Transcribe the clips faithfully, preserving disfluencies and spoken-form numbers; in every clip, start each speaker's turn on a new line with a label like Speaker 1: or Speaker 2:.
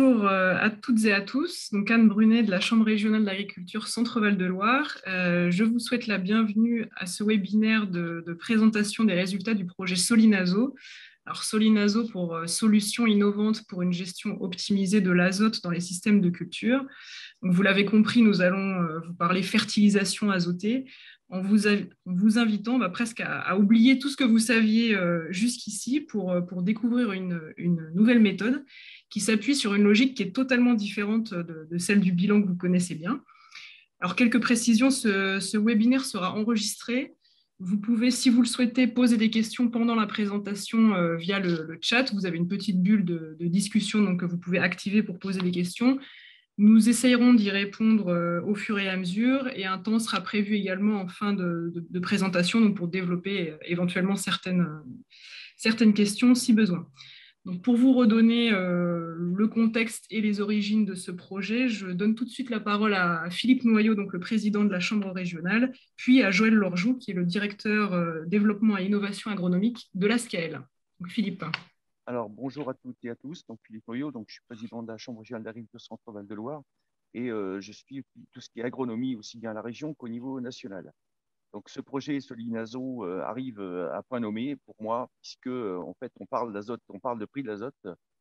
Speaker 1: bonjour euh, à toutes et à tous. Donc Anne Brunet de la Chambre régionale d'agriculture Centre-Val de Loire. Euh, je vous souhaite la bienvenue à ce webinaire de, de présentation des résultats du projet Solinazo. Alors Solinazo pour euh, solutions innovantes pour une gestion optimisée de l'azote dans les systèmes de culture. Donc, vous l'avez compris, nous allons euh, vous parler fertilisation azotée en vous, en vous invitant bah, presque à, à oublier tout ce que vous saviez euh, jusqu'ici pour, pour découvrir une, une nouvelle méthode qui s'appuie sur une logique qui est totalement différente de, de celle du bilan que vous connaissez bien. Alors, quelques précisions, ce, ce webinaire sera enregistré. Vous pouvez, si vous le souhaitez, poser des questions pendant la présentation euh, via le, le chat. Vous avez une petite bulle de, de discussion donc, que vous pouvez activer pour poser des questions. Nous essayerons d'y répondre euh, au fur et à mesure et un temps sera prévu également en fin de, de, de présentation donc pour développer euh, éventuellement certaines, euh, certaines questions si besoin. Donc pour vous redonner euh, le contexte et les origines de ce projet, je donne tout de suite la parole à Philippe Noyau, donc le président de la Chambre régionale, puis à Joël Lorjou, qui est le directeur euh, développement et innovation agronomique de l'A S C A L. Donc Philippe.
Speaker 2: Alors, bonjour à toutes et à tous. Donc, Philippe Noyau, donc, je suis président de la Chambre régionale d'agriculture Centre-Val de Loire et euh, je suis tout ce qui est agronomie aussi bien à la région qu'au niveau national. Donc, ce projet Solinazo euh, arrive euh, à point nommé pour moi, puisque euh, en fait, on parle d'azote, on parle de prix de l'azote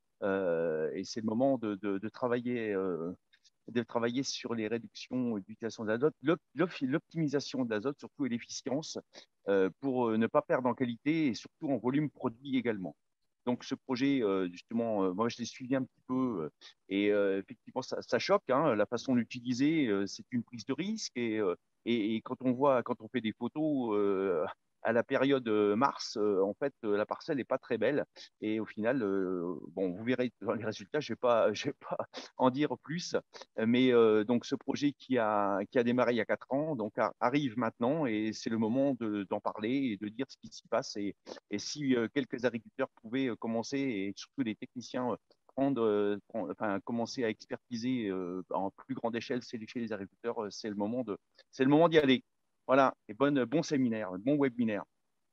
Speaker 2: euh, et c'est le moment de, de, de travailler. Euh, de travailler sur les réductions d'utilisation d'azote, l'optimisation de l'azote surtout et l'efficience euh, pour ne pas perdre en qualité et surtout en volume produit également. Donc, ce projet, euh, justement, euh, moi, je l'ai suivi un petit peu euh, et euh, effectivement, ça, ça choque. Hein, la façon d'utiliser, euh, c'est une prise de risque. Et, euh, et, et, quand on voit, quand on fait des photos euh, à la période euh, mars, euh, en fait, euh, la parcelle n'est pas très belle. Et au final, euh, bon, vous verrez dans les résultats, je ne vais pas, je vais pas en dire plus. Mais euh, donc, ce projet qui a, qui a démarré il y a quatre ans donc, a, arrive maintenant et c'est le moment de, d'en parler et de dire ce qui s'y passe. Et, et si euh, quelques agriculteurs pouvaient euh, commencer, et surtout les techniciens, euh, prendre, euh, prendre, enfin, commencer à expertiser euh, en plus grande échelle chez les agriculteurs, euh, c'est le moment de, c'est le moment d'y aller. Voilà, et bonne, bon séminaire, bon webinaire.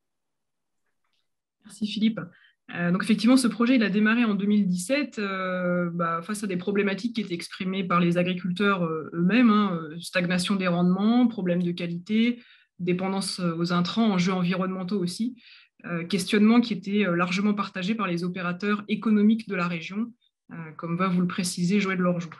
Speaker 1: Merci Philippe. Euh, donc effectivement, ce projet il a démarré en deux mille dix-sept euh, bah, face à des problématiques qui étaient exprimées par les agriculteurs euh, eux-mêmes, hein, stagnation des rendements, problèmes de qualité, dépendance aux intrants, enjeux environnementaux aussi, euh, questionnements qui étaient largement partagés par les opérateurs économiques de la région, euh, comme va vous le préciser Joël Lorjou.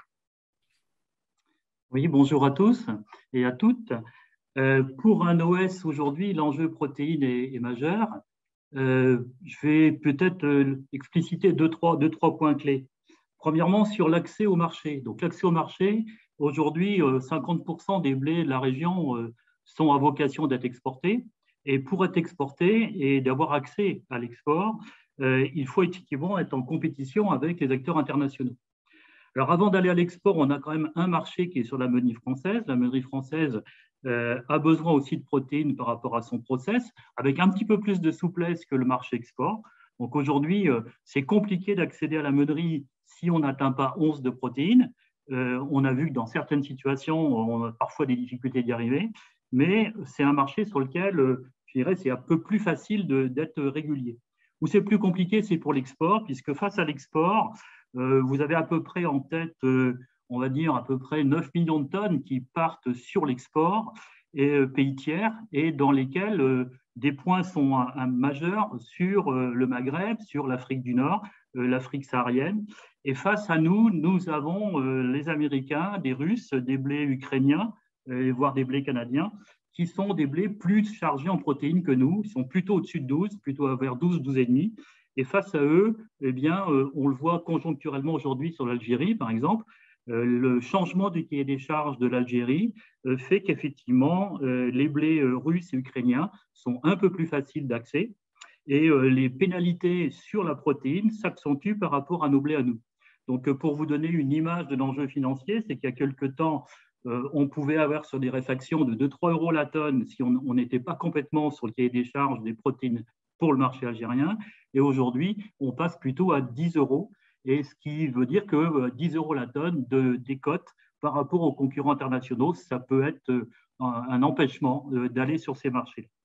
Speaker 3: Oui, bonjour à tous et à toutes. Euh, pour un O S aujourd'hui, l'enjeu protéine est, est majeur. Euh, je vais peut-être euh, expliciter deux trois, deux, trois points clés. Premièrement, sur l'accès au marché. Donc, l'accès au marché, aujourd'hui, euh, cinquante pour cent des blés de la région euh, sont à vocation d'être exportés. Et pour être exportés et d'avoir accès à l'export, euh, il faut effectivement être en compétition avec les acteurs internationaux. Alors, avant d'aller à l'export, on a quand même un marché qui est sur la meunerie française. La meunerie française euh, a besoin aussi de protéines par rapport à son process, avec un petit peu plus de souplesse que le marché export. Donc, aujourd'hui, euh, c'est compliqué d'accéder à la meunerie si on n'atteint pas onze de protéines. Euh, on a vu que dans certaines situations, on a parfois des difficultés d'y arriver, mais c'est un marché sur lequel, euh, je dirais, c'est un peu plus facile d'être régulier. Où c'est plus compliqué, c'est pour l'export, puisque face à l'export, Euh, vous avez à peu près en tête, euh, on va dire, à peu près neuf millions de tonnes qui partent sur l'export et euh, pays tiers et dans lesquels euh, des points sont un, un majeurs sur euh, le Maghreb, sur l'Afrique du Nord, euh, l'Afrique saharienne. Et face à nous, nous avons euh, les Américains, des Russes, des blés ukrainiens, euh, voire des blés canadiens, qui sont des blés plus chargés en protéines que nous. Ils sont plutôt au-dessus de douze, plutôt vers douze, douze virgule cinq. Et face à eux, eh bien, euh, on le voit conjoncturellement aujourd'hui sur l'Algérie, par exemple. Euh, le changement du cahier des charges de l'Algérie euh, fait qu'effectivement, euh, les blés euh, russes et ukrainiens sont un peu plus faciles d'accès et euh, les pénalités sur la protéine s'accentuent par rapport à nos blés à nous. Donc, euh, pour vous donner une image de l'enjeu financier, c'est qu'il y a quelque temps, euh, on pouvait avoir sur des réfactions de deux à trois euros la tonne si on n'était pas complètement sur le cahier des charges des protéines pour le marché algérien. Et aujourd'hui, on passe plutôt à dix euros, et ce qui veut dire que dix euros la tonne de décote par rapport aux concurrents internationaux, ça peut être un, un empêchement d'aller sur ces marchés.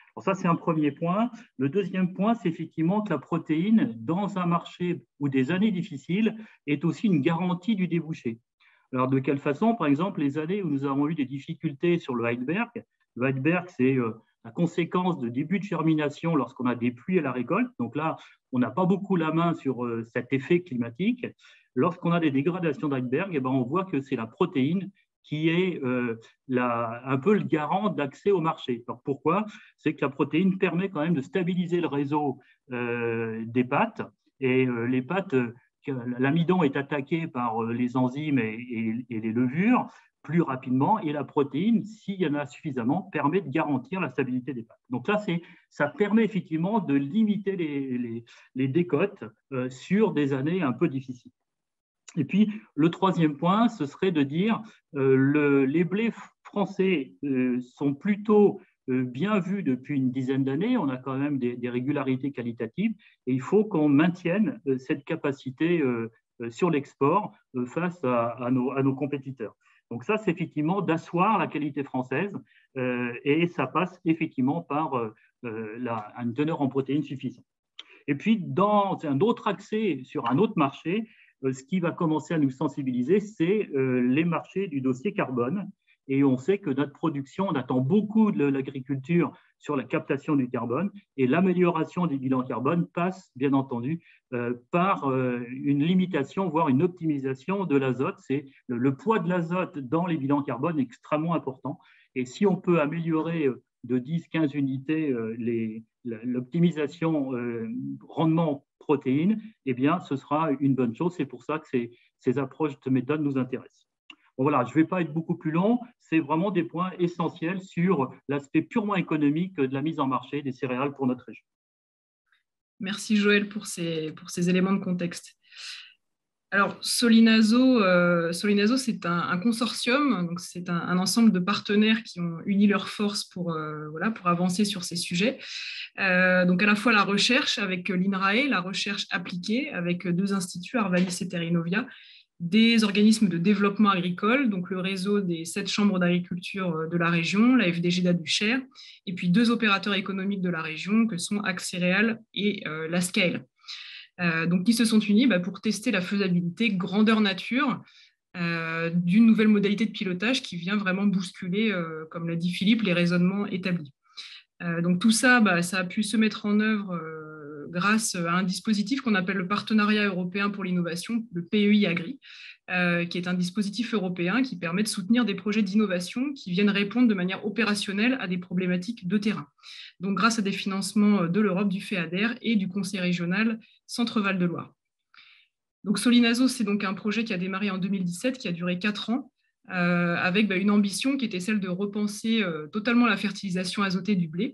Speaker 3: Alors ça, c'est un premier point. Le deuxième point, c'est effectivement que la protéine, dans un marché ou des années difficiles, est aussi une garantie du débouché. Alors, de quelle façon? Par exemple, les années où nous avons eu des difficultés sur le Heidberg. Le Heidberg, c'est la conséquence de début de germination lorsqu'on a des pluies à la récolte. Donc là, on n'a pas beaucoup la main sur cet effet climatique. Lorsqu'on a des dégradations d'Heidberg, eh ben, on voit que c'est la protéine qui est euh, la, un peu le garant d'accès au marché. Alors pourquoi? C'est que la protéine permet quand même de stabiliser le réseau euh, des pâtes. Et euh, les pâtes, euh, l'amidon est attaqué par euh, les enzymes et, et, et les levures plus rapidement. Et la protéine, s'il y en a suffisamment, permet de garantir la stabilité des pâtes. Donc là, ça permet effectivement de limiter les, les, les décotes euh, sur des années un peu difficiles. Et puis, le troisième point, ce serait de dire euh, le, les blés français euh, sont plutôt euh, bien vus depuis une dizaine d'années. On a quand même des, des régularités qualitatives et il faut qu'on maintienne euh, cette capacité euh, sur l'export euh, face à, à, nos, à nos compétiteurs. Donc ça, c'est effectivement d'asseoir la qualité française euh, et ça passe effectivement par euh, la, une teneur en protéines suffisante. Et puis, dans un autre accès sur un autre marché, ce qui va commencer à nous sensibiliser, c'est les marchés du dossier carbone. Et on sait que notre production, on attend beaucoup de l'agriculture sur la captation du carbone. Et l'amélioration du bilan carbone passe, bien entendu, par une limitation, voire une optimisation de l'azote. C'est le poids de l'azote dans les bilans carbone est extrêmement important. Et si on peut améliorer de dix à quinze unités l'optimisation rendement protéines, eh bien, ce sera une bonne chose. C'est pour ça que ces, ces approches de méthode nous intéressent. Bon, voilà, je ne vais pas être beaucoup plus long. C'est vraiment des points essentiels sur l'aspect purement économique de la mise en marché des céréales pour notre région.
Speaker 1: Merci Joël pour ces, pour ces éléments de contexte. Alors, Solinazo, euh, Solinazo c'est un, un consortium, donc c'est un, un ensemble de partenaires qui ont uni leurs forces pour, euh, voilà, pour avancer sur ces sujets. Euh, donc, à la fois la recherche avec l'INRAE, la recherche appliquée avec deux instituts, Arvalis et Terrinovia, des organismes de développement agricole, donc le réseau des sept chambres d'agriculture de la région, la F D G D A du Cher, et puis deux opérateurs économiques de la région que sont Axcéréales et euh, la Scale. Euh, donc, qui se sont unis bah, pour tester la faisabilité grandeur nature euh, d'une nouvelle modalité de pilotage qui vient vraiment bousculer, euh, comme l'a dit Philippe, les raisonnements établis. Euh, donc, tout ça, bah, ça a pu se mettre en œuvre euh, grâce à un dispositif qu'on appelle le Partenariat européen pour l'innovation, le P E I Agri, euh, qui est un dispositif européen qui permet de soutenir des projets d'innovation qui viennent répondre de manière opérationnelle à des problématiques de terrain. Donc, grâce à des financements de l'Europe, du FEADER et du Conseil régional Centre-Val de Loire. Donc, Solinazo, c'est donc un projet qui a démarré en deux mille dix-sept, qui a duré quatre ans, euh, avec bah, une ambition qui était celle de repenser euh, totalement la fertilisation azotée du blé.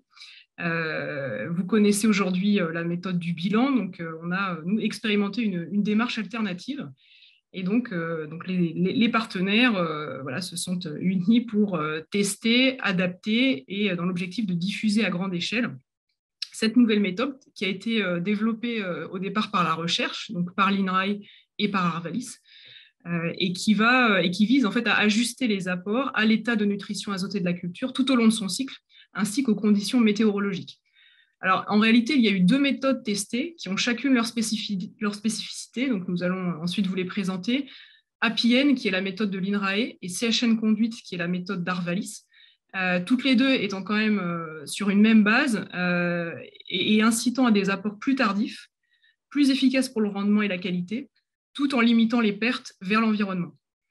Speaker 1: Euh, vous connaissez aujourd'hui euh, la méthode du bilan, donc euh, on a, nous, expérimenté une, une démarche alternative. Et donc, euh, donc les, les, les partenaires euh, voilà, se sont unis pour euh, tester, adapter et euh, dans l'objectif de diffuser à grande échelle cette nouvelle méthode qui a été euh, développée euh, au départ par la recherche, donc par l'INRAE et par Arvalis, euh, et, qui va, et qui vise en fait à ajuster les apports à l'état de nutrition azotée de la culture tout au long de son cycle, ainsi qu'aux conditions météorologiques. Alors, en réalité, il y a eu deux méthodes testées qui ont chacune leur, spécifi- leur spécificité. Donc, nous allons ensuite vous les présenter. A P I N, qui est la méthode de l'INRAE, et C H N Conduite, qui est la méthode d'Arvalis. Euh, toutes les deux étant quand même euh, sur une même base euh, et, et incitant à des apports plus tardifs, plus efficaces pour le rendement et la qualité, tout en limitant les pertes vers l'environnement.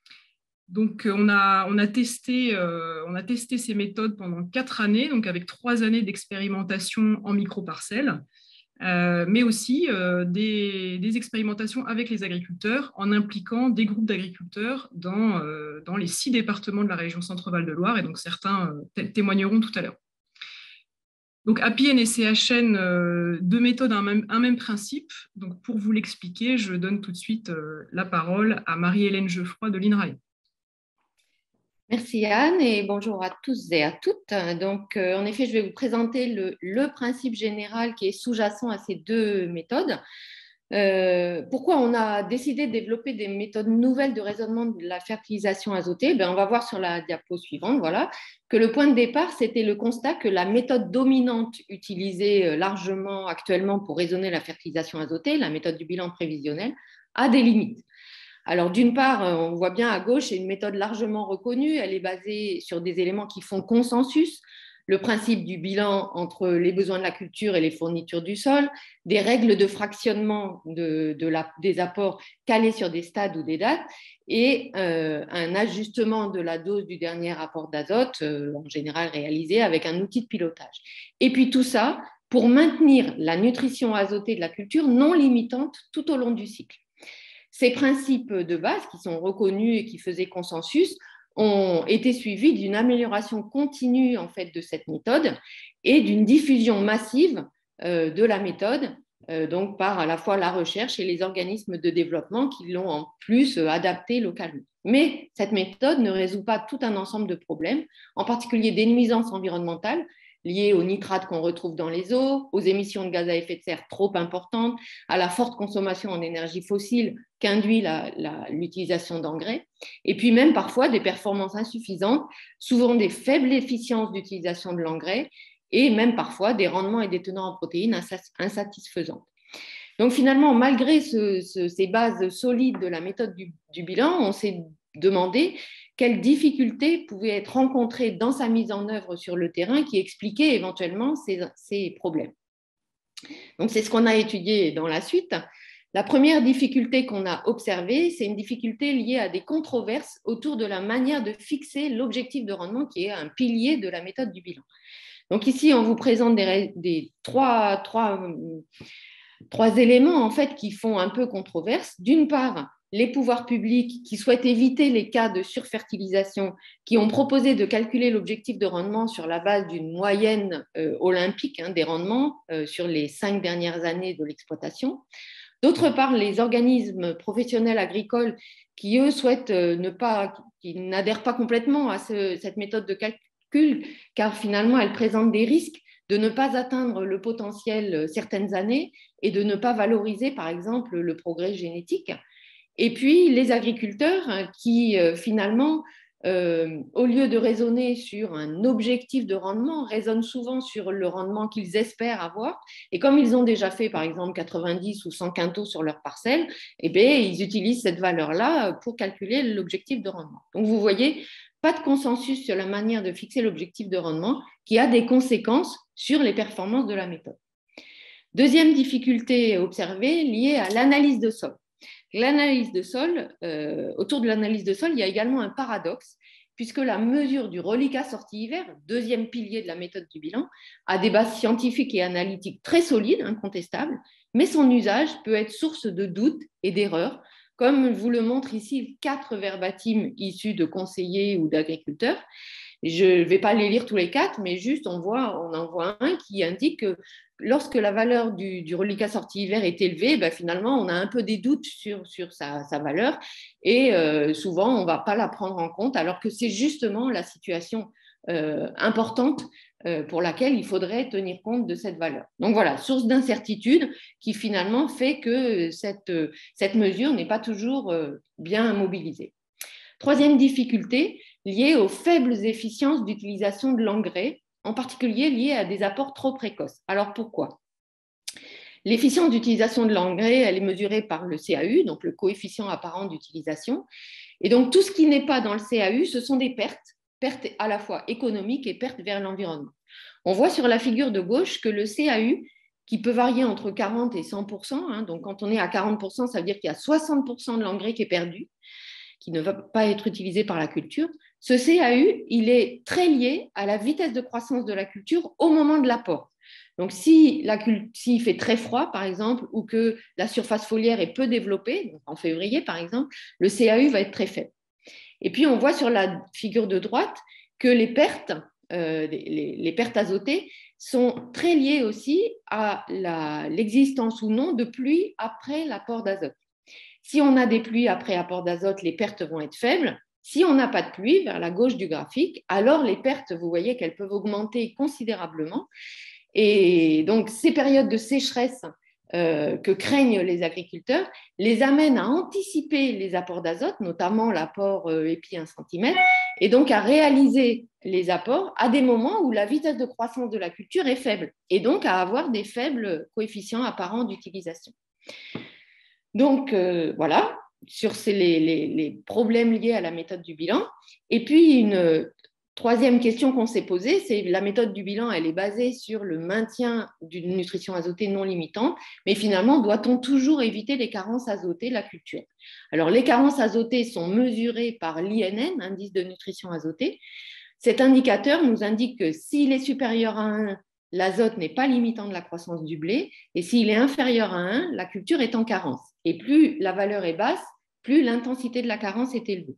Speaker 1: Donc, on a, on, a testé, euh, on a testé ces méthodes pendant quatre années, donc avec trois années d'expérimentation en micro-parcelles, euh, mais aussi euh, des, des expérimentations avec les agriculteurs en impliquant des groupes d'agriculteurs dans, euh, dans les six départements de la région Centre-Val de Loire, et donc certains euh, témoigneront tout à l'heure. Donc, A P I N et C H N, euh, deux méthodes, un même, un même principe. Donc, pour vous l'expliquer, je donne tout de suite euh, la parole à Marie-Hélène Geoffroy de l'INRAE.
Speaker 4: Merci Anne et bonjour à tous et à toutes. Donc, euh, en effet, je vais vous présenter le, le principe général qui est sous-jacent à ces deux méthodes. Euh, pourquoi on a décidé de développer des méthodes nouvelles de raisonnement de la fertilisation azotée? Ben, on va voir sur la diapo suivante, voilà, que le point de départ, c'était le constat que la méthode dominante utilisée largement actuellement pour raisonner la fertilisation azotée, la méthode du bilan prévisionnel, a des limites. Alors, d'une part, on voit bien à gauche, c'est une méthode largement reconnue, elle est basée sur des éléments qui font consensus, le principe du bilan entre les besoins de la culture et les fournitures du sol, des règles de fractionnement de, de la, des apports calés sur des stades ou des dates, et euh, un ajustement de la dose du dernier apport d'azote, euh, en général réalisé avec un outil de pilotage. Et puis tout ça pour maintenir la nutrition azotée de la culture non limitante tout au long du cycle. Ces principes de base qui sont reconnus et qui faisaient consensus ont été suivis d'une amélioration continue en fait de cette méthode et d'une diffusion massive euh, de la méthode, euh, donc par à la fois la recherche et les organismes de développement qui l'ont en plus euh, adaptée localement. Mais cette méthode ne résout pas tout un ensemble de problèmes, en particulier des nuisances environnementales liées aux nitrates qu'on retrouve dans les eaux, aux émissions de gaz à effet de serre trop importantes, à la forte consommation en énergie fossile qu'induit la, la, l'utilisation d'engrais, et puis même parfois des performances insuffisantes, souvent des faibles efficiences d'utilisation de l'engrais, et même parfois des rendements et des tenants en protéines insatisfaisants. Donc finalement, malgré ce, ce, ces bases solides de la méthode du, du bilan, on s'est demandé quelles difficultés pouvaient être rencontrées dans sa mise en œuvre sur le terrain qui expliquaient éventuellement ces, ces problèmes. Donc c'est ce qu'on a étudié dans la suite. La première difficulté qu'on a observée, c'est une difficulté liée à des controverses autour de la manière de fixer l'objectif de rendement qui est un pilier de la méthode du bilan. Donc ici, on vous présente des, des trois, trois, trois éléments en fait, qui font un peu controverse. D'une part, les pouvoirs publics qui souhaitent éviter les cas de surfertilisation, qui ont proposé de calculer l'objectif de rendement sur la base d'une moyenne euh, olympique hein, des rendements euh, sur les cinq dernières années de l'exploitation. D'autre part, les organismes professionnels agricoles qui, eux, souhaitent euh, ne pas, qui n'adhèrent pas complètement à ce, cette méthode de calcul, car finalement, elle présente des risques de ne pas atteindre le potentiel certaines années et de ne pas valoriser, par exemple, le progrès génétique. Et puis, les agriculteurs qui, euh, finalement, euh, au lieu de raisonner sur un objectif de rendement, raisonnent souvent sur le rendement qu'ils espèrent avoir. Et comme ils ont déjà fait, par exemple, quatre-vingt-dix ou cent quintaux sur leur parcelle, eh bien, ils utilisent cette valeur-là pour calculer l'objectif de rendement. Donc, vous voyez, pas de consensus sur la manière de fixer l'objectif de rendement qui a des conséquences sur les performances de la méthode. Deuxième difficulté observée liée à l'analyse de sol. L'analyse de sol, euh, autour de l'analyse de sol, il y a également un paradoxe, puisque la mesure du reliquat sortie-hiver, deuxième pilier de la méthode du bilan, a des bases scientifiques et analytiques très solides, incontestables, mais son usage peut être source de doutes et d'erreurs, comme vous le montre ici quatre verbatims issus de conseillers ou d'agriculteurs. Je ne vais pas les lire tous les quatre, mais juste on, voit, on en voit un qui indique que lorsque la valeur du, du reliquat sortie-hiver est élevée, ben finalement, on a un peu des doutes sur, sur sa, sa valeur et euh, souvent, on ne va pas la prendre en compte, alors que c'est justement la situation euh, importante euh, pour laquelle il faudrait tenir compte de cette valeur. Donc voilà, source d'incertitude qui finalement fait que cette, cette mesure n'est pas toujours euh, bien mobilisée. Troisième difficulté, liée aux faibles efficiences d'utilisation de l'engrais, en particulier liées à des apports trop précoces. Alors pourquoi ? L'efficience d'utilisation de l'engrais, elle est mesurée par le C A U, donc le coefficient apparent d'utilisation. Et donc tout ce qui n'est pas dans le C A U, ce sont des pertes, pertes à la fois économiques et pertes vers l'environnement. On voit sur la figure de gauche que le C A U, qui peut varier entre quarante et cent pour cent, hein, donc quand on est à quarante pour cent, ça veut dire qu'il y a soixante pour cent de l'engrais qui est perdu, qui ne va pas être utilisé par la culture. Ce C A U, il est très lié à la vitesse de croissance de la culture au moment de l'apport. Donc, si la, s'il fait très froid, par exemple, ou que la surface foliaire est peu développée, donc en février, par exemple, le C A U va être très faible. Et puis, on voit sur la figure de droite que les pertes, euh, les, les pertes azotées sont très liées aussi à la, l'existence ou non de pluie après l'apport d'azote. Si on a des pluies après apport d'azote, les pertes vont être faibles. Si on n'a pas de pluie, vers la gauche du graphique, alors les pertes, vous voyez qu'elles peuvent augmenter considérablement. Et donc, ces périodes de sécheresse euh, que craignent les agriculteurs les amène à anticiper les apports d'azote, notamment l'apport euh, épi un centimètre, et donc à réaliser les apports à des moments où la vitesse de croissance de la culture est faible, et donc à avoir des faibles coefficients apparents d'utilisation. Donc euh, voilà, sur ces, les, les, les problèmes liés à la méthode du bilan. Et puis une troisième question qu'on s'est posée, c'est la méthode du bilan, elle est basée sur le maintien d'une nutrition azotée non limitante, mais finalement, doit-on toujours éviter les carences azotées de la culture? Alors, les carences azotées sont mesurées par l'I N N, indice de nutrition azotée. Cet indicateur nous indique que s'il est supérieur à un, l'azote n'est pas limitant de la croissance du blé, et s'il est inférieur à un, la culture est en carence. Et plus la valeur est basse, plus l'intensité de la carence est élevée.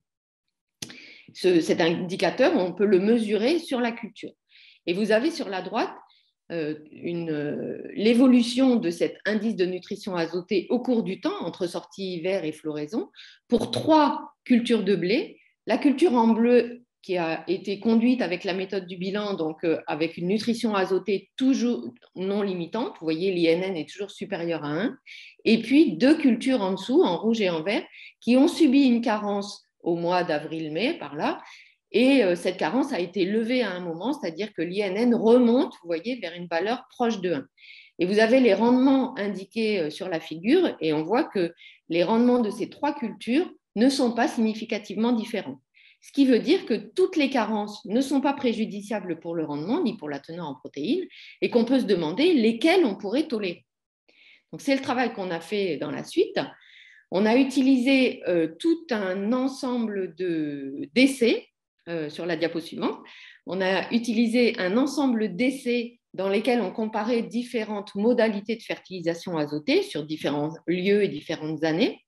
Speaker 4: Ce, cet indicateur, on peut le mesurer sur la culture. Et vous avez sur la droite euh, une, euh, l'évolution de cet indice de nutrition azotée au cours du temps, entre sortie hiver et floraison, pour trois cultures de blé. La culture en bleu qui a été conduite avec la méthode du bilan, donc euh, avec une nutrition azotée toujours non limitante, vous voyez l'I N N est toujours supérieur à un, et puis deux cultures en dessous, en rouge et en vert, qui ont subi une carence au mois d'avril-mai, par là, et euh, cette carence a été levée à un moment, c'est-à-dire que l'I N N remonte, vous voyez, vers une valeur proche de un. Et vous avez les rendements indiqués euh, sur la figure, et on voit que les rendements de ces trois cultures ne sont pas significativement différents. Ce qui veut dire que toutes les carences ne sont pas préjudiciables pour le rendement, ni pour la teneur en protéines, et qu'on peut se demander lesquelles on pourrait tolérer. Donc, c'est le travail qu'on a fait dans la suite. On a utilisé euh, tout un ensemble de, d'essais euh, sur la diapo suivante. On a utilisé un ensemble d'essais dans lesquels on comparait différentes modalités de fertilisation azotée sur différents lieux et différentes années.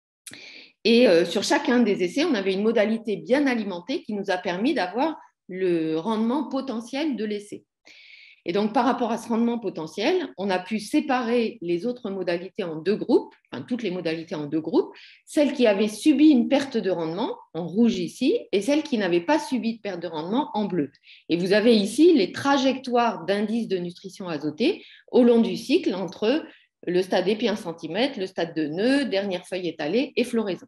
Speaker 4: Et euh, sur chacun des essais, on avait une modalité bien alimentée qui nous a permis d'avoir le rendement potentiel de l'essai. Et donc, par rapport à ce rendement potentiel, on a pu séparer les autres modalités en deux groupes, enfin toutes les modalités en deux groupes, celles qui avaient subi une perte de rendement, en rouge ici, et celles qui n'avaient pas subi de perte de rendement, en bleu. Et vous avez ici les trajectoires d'indice de nutrition azotée au long du cycle entre le stade épi un centimètre, le stade de nœud, dernière feuille étalée et floraison.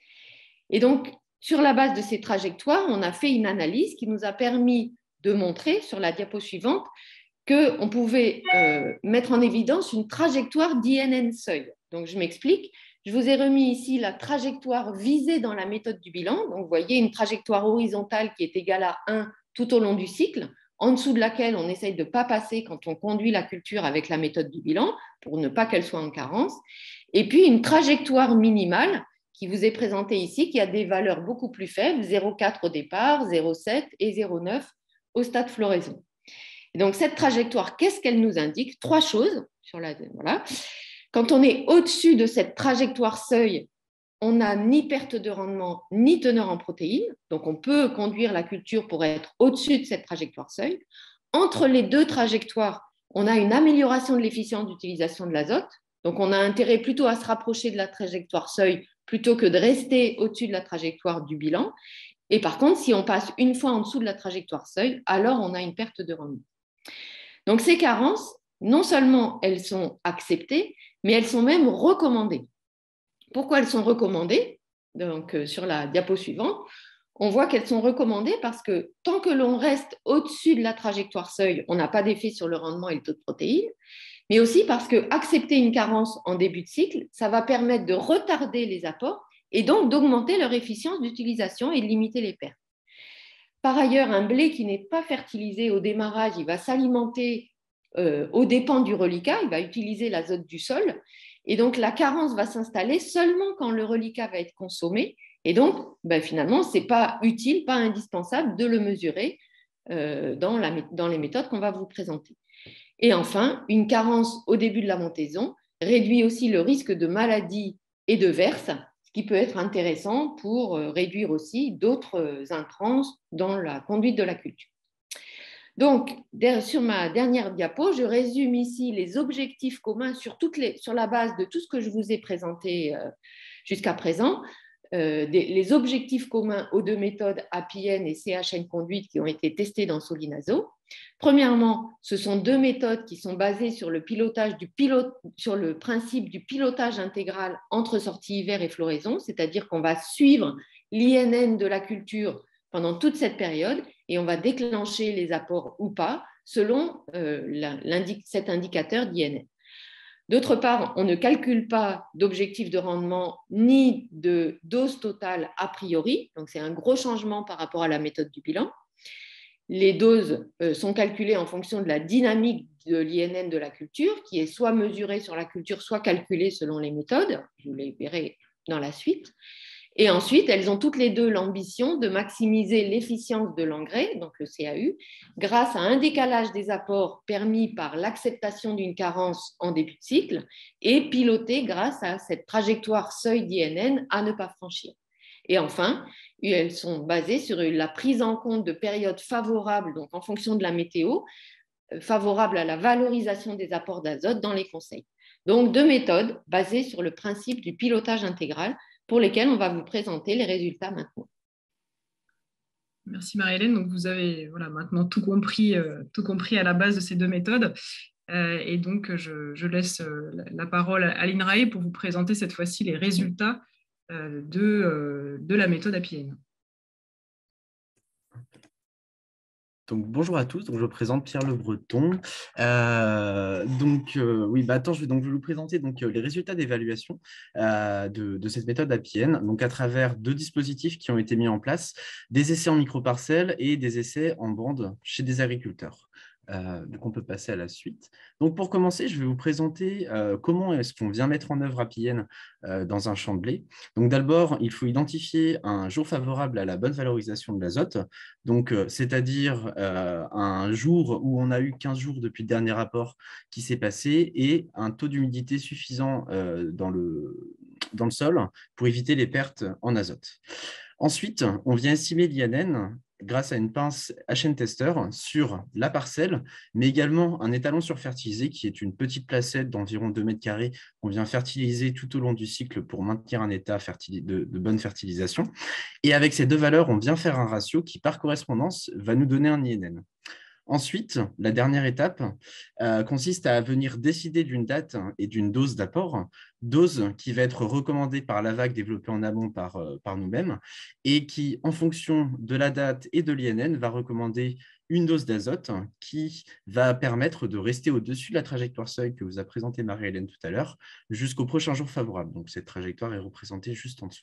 Speaker 4: Et donc, sur la base de ces trajectoires, on a fait une analyse qui nous a permis de montrer, sur la diapo suivante, qu'on pouvait euh, mettre en évidence une trajectoire d'I N N seuil. Donc, je m'explique. Je vous ai remis ici la trajectoire visée dans la méthode du bilan. Donc, vous voyez une trajectoire horizontale qui est égale à un tout au long du cycle, en dessous de laquelle on essaye de ne pas passer quand on conduit la culture avec la méthode du bilan, pour ne pas qu'elle soit en carence. Et puis, une trajectoire minimale qui vous est présentée ici, qui a des valeurs beaucoup plus faibles, zéro virgule quatre au départ, zéro virgule sept et zéro virgule neuf au stade floraison. Donc, cette trajectoire, qu'est-ce qu'elle nous indique? Trois choses. Sur la, voilà. Quand on est au-dessus de cette trajectoire seuil, on n'a ni perte de rendement, ni teneur en protéines. Donc, on peut conduire la culture pour être au-dessus de cette trajectoire seuil. Entre les deux trajectoires, on a une amélioration de l'efficience d'utilisation de l'azote. Donc, on a intérêt plutôt à se rapprocher de la trajectoire seuil plutôt que de rester au-dessus de la trajectoire du bilan. Et par contre, si on passe une fois en dessous de la trajectoire seuil, alors on a une perte de rendement. Donc, ces carences, non seulement elles sont acceptées, mais elles sont même recommandées. Pourquoi elles sont recommandées? Donc, euh, sur la diapo suivante, on voit qu'elles sont recommandées parce que tant que l'on reste au-dessus de la trajectoire seuil, on n'a pas d'effet sur le rendement et le taux de protéines, mais aussi parce que accepter une carence en début de cycle, ça va permettre de retarder les apports et donc d'augmenter leur efficience d'utilisation et de limiter les pertes. Par ailleurs, un blé qui n'est pas fertilisé au démarrage, il va s'alimenter euh, aux dépens du reliquat, il va utiliser l'azote du sol, et donc la carence va s'installer seulement quand le reliquat va être consommé, et donc ben, finalement, ce n'est pas utile, pas indispensable de le mesurer euh, dans, la, dans les méthodes qu'on va vous présenter. Et enfin, une carence au début de la montaison réduit aussi le risque de maladie et de verse, qui peut être intéressant pour réduire aussi d'autres intrants dans la conduite de la culture. Donc, sur ma dernière diapo, je résume ici les objectifs communs sur, toutes les, sur la base de tout ce que je vous ai présenté jusqu'à présent, euh, des, les objectifs communs aux deux méthodes A P I N et C H N conduite qui ont été testés dans Solinazo. Premièrement, ce sont deux méthodes qui sont basées sur le, pilotage du pilote, sur le principe du pilotage intégral entre sortie hiver et floraison, c'est-à-dire qu'on va suivre l'I N N de la culture pendant toute cette période et on va déclencher les apports ou pas selon euh, cet indicateur d'I N N. D'autre part, on ne calcule pas d'objectif de rendement ni de dose totale a priori, donc c'est un gros changement par rapport à la méthode du bilan. Les doses euh, sont calculées en fonction de la dynamique de l'I N N de la culture, qui est soit mesurée sur la culture, soit calculée selon les méthodes. Vous les verrez dans la suite. Et ensuite, elles ont toutes les deux l'ambition de maximiser l'efficience de l'engrais, donc le C A U, grâce à un décalage des apports permis par l'acceptation d'une carence en début de cycle et piloté grâce à cette trajectoire seuil d'I N N à ne pas franchir. Et enfin, elles sont basées sur la prise en compte de périodes favorables, donc en fonction de la météo, favorables à la valorisation des apports d'azote dans les conseils. Donc, deux méthodes basées sur le principe du pilotage intégral pour lesquelles on va vous présenter les résultats maintenant.
Speaker 1: Merci Marie-Hélène. Donc, vous avez voilà, maintenant tout compris, euh, tout compris à la base de ces deux méthodes. Euh, et donc, je, je laisse euh, la parole à Aline Raé pour vous présenter cette fois-ci les résultats euh, de, euh, de la méthode A P I N.
Speaker 5: Donc, bonjour à tous, donc, je présente Pierre Le Breton. Euh, donc, euh, oui, bah, attends, je vais donc vous présenter donc, les résultats d'évaluation euh, de, de cette méthode A P I N, donc à travers deux dispositifs qui ont été mis en place, des essais en microparcelles et des essais en bande chez des agriculteurs. Euh, donc, on peut passer à la suite. Donc, pour commencer, je vais vous présenter euh, comment est-ce qu'on vient mettre en œuvre A P I N euh, dans un champ de blé. Donc, d'abord, il faut identifier un jour favorable à la bonne valorisation de l'azote, donc euh, c'est-à-dire euh, un jour où on a eu quinze jours depuis le dernier rapport qui s'est passé et un taux d'humidité suffisant euh, dans le, dans le sol pour éviter les pertes en azote. Ensuite, on vient estimer l'I N N grâce à une pince H N Tester sur la parcelle, mais également un étalon surfertilisé qui est une petite placette d'environ deux mètres carrés qu'on vient fertiliser tout au long du cycle pour maintenir un état de, de bonne fertilisation. Et avec ces deux valeurs, on vient faire un ratio qui, par correspondance, va nous donner un I N N. Ensuite, la dernière étape euh, consiste à venir décider d'une date et d'une dose d'apport, dose qui va être recommandée par l'A V A C développée en amont par, euh, par nous-mêmes et qui, en fonction de la date et de l'I N N, va recommander une dose d'azote qui va permettre de rester au-dessus de la trajectoire seuil que vous a présentée Marie-Hélène tout à l'heure jusqu'au prochain jour favorable. Donc, cette trajectoire est représentée juste en dessous.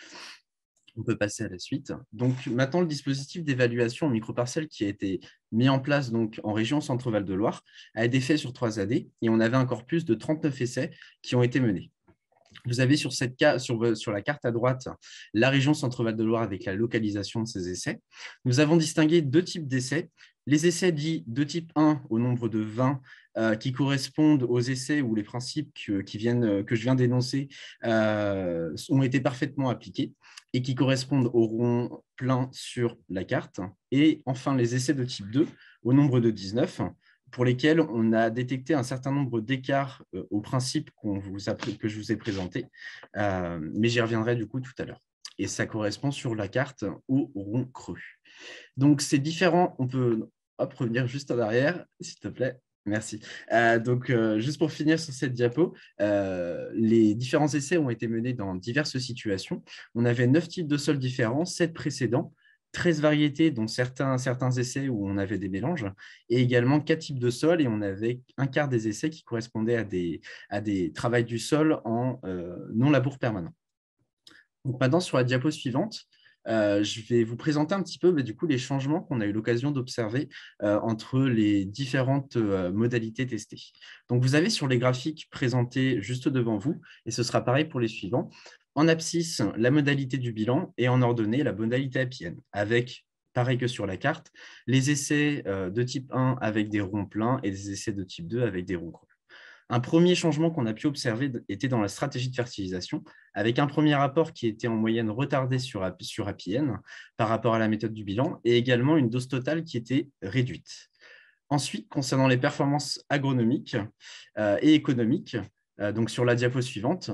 Speaker 5: On peut passer à la suite. Donc, maintenant, le dispositif d'évaluation en microparcelle qui a été mis en place donc, en région Centre-Val de Loire a été fait sur trois années et on avait un corpus de trente-neuf essais qui ont été menés. Vous avez sur, cette carte, sur, sur la carte à droite la région Centre-Val de Loire avec la localisation de ces essais. Nous avons distingué deux types d'essais. Les essais dits de type un au nombre de vingt euh, qui correspondent aux essais où les principes que, qui viennent, que je viens d'énoncer euh, ont été parfaitement appliqués et qui correspondent au rond plein sur la carte. Et enfin, les essais de type deux au nombre de dix-neuf pour lesquels on a détecté un certain nombre d'écarts euh, aux principes qu'on vous a, que je vous ai présentés, euh, mais j'y reviendrai du coup tout à l'heure. Et ça correspond sur la carte au rond creux. Donc, c'est différent. On peut hop, revenir juste en arrière, s'il te plaît. Merci. Euh, donc, euh, juste pour finir sur cette diapo, euh, les différents essais ont été menés dans diverses situations. On avait neuf types de sols différents, sept précédents, treize variétés, dont certains, certains essais où on avait des mélanges, et également quatre types de sols, et on avait un quart des essais qui correspondaient à des, à des travails du sol en euh, non-labour permanent. Donc maintenant, sur la diapo suivante, euh, je vais vous présenter un petit peu bah, du coup, les changements qu'on a eu l'occasion d'observer euh, entre les différentes euh, modalités testées. Donc, vous avez sur les graphiques présentés juste devant vous, et ce sera pareil pour les suivants, en abscisse, la modalité du bilan et en ordonnée, la modalité A P I N, avec, pareil que sur la carte, les essais euh, de type un avec des ronds pleins et des essais de type deux avec des ronds creux. Un premier changement qu'on a pu observer était dans la stratégie de fertilisation, avec un premier rapport qui était en moyenne retardé sur, sur A P I N par rapport à la méthode du bilan, et également une dose totale qui était réduite. Ensuite, concernant les performances agronomiques euh, et économiques, euh, donc sur la diapo suivante,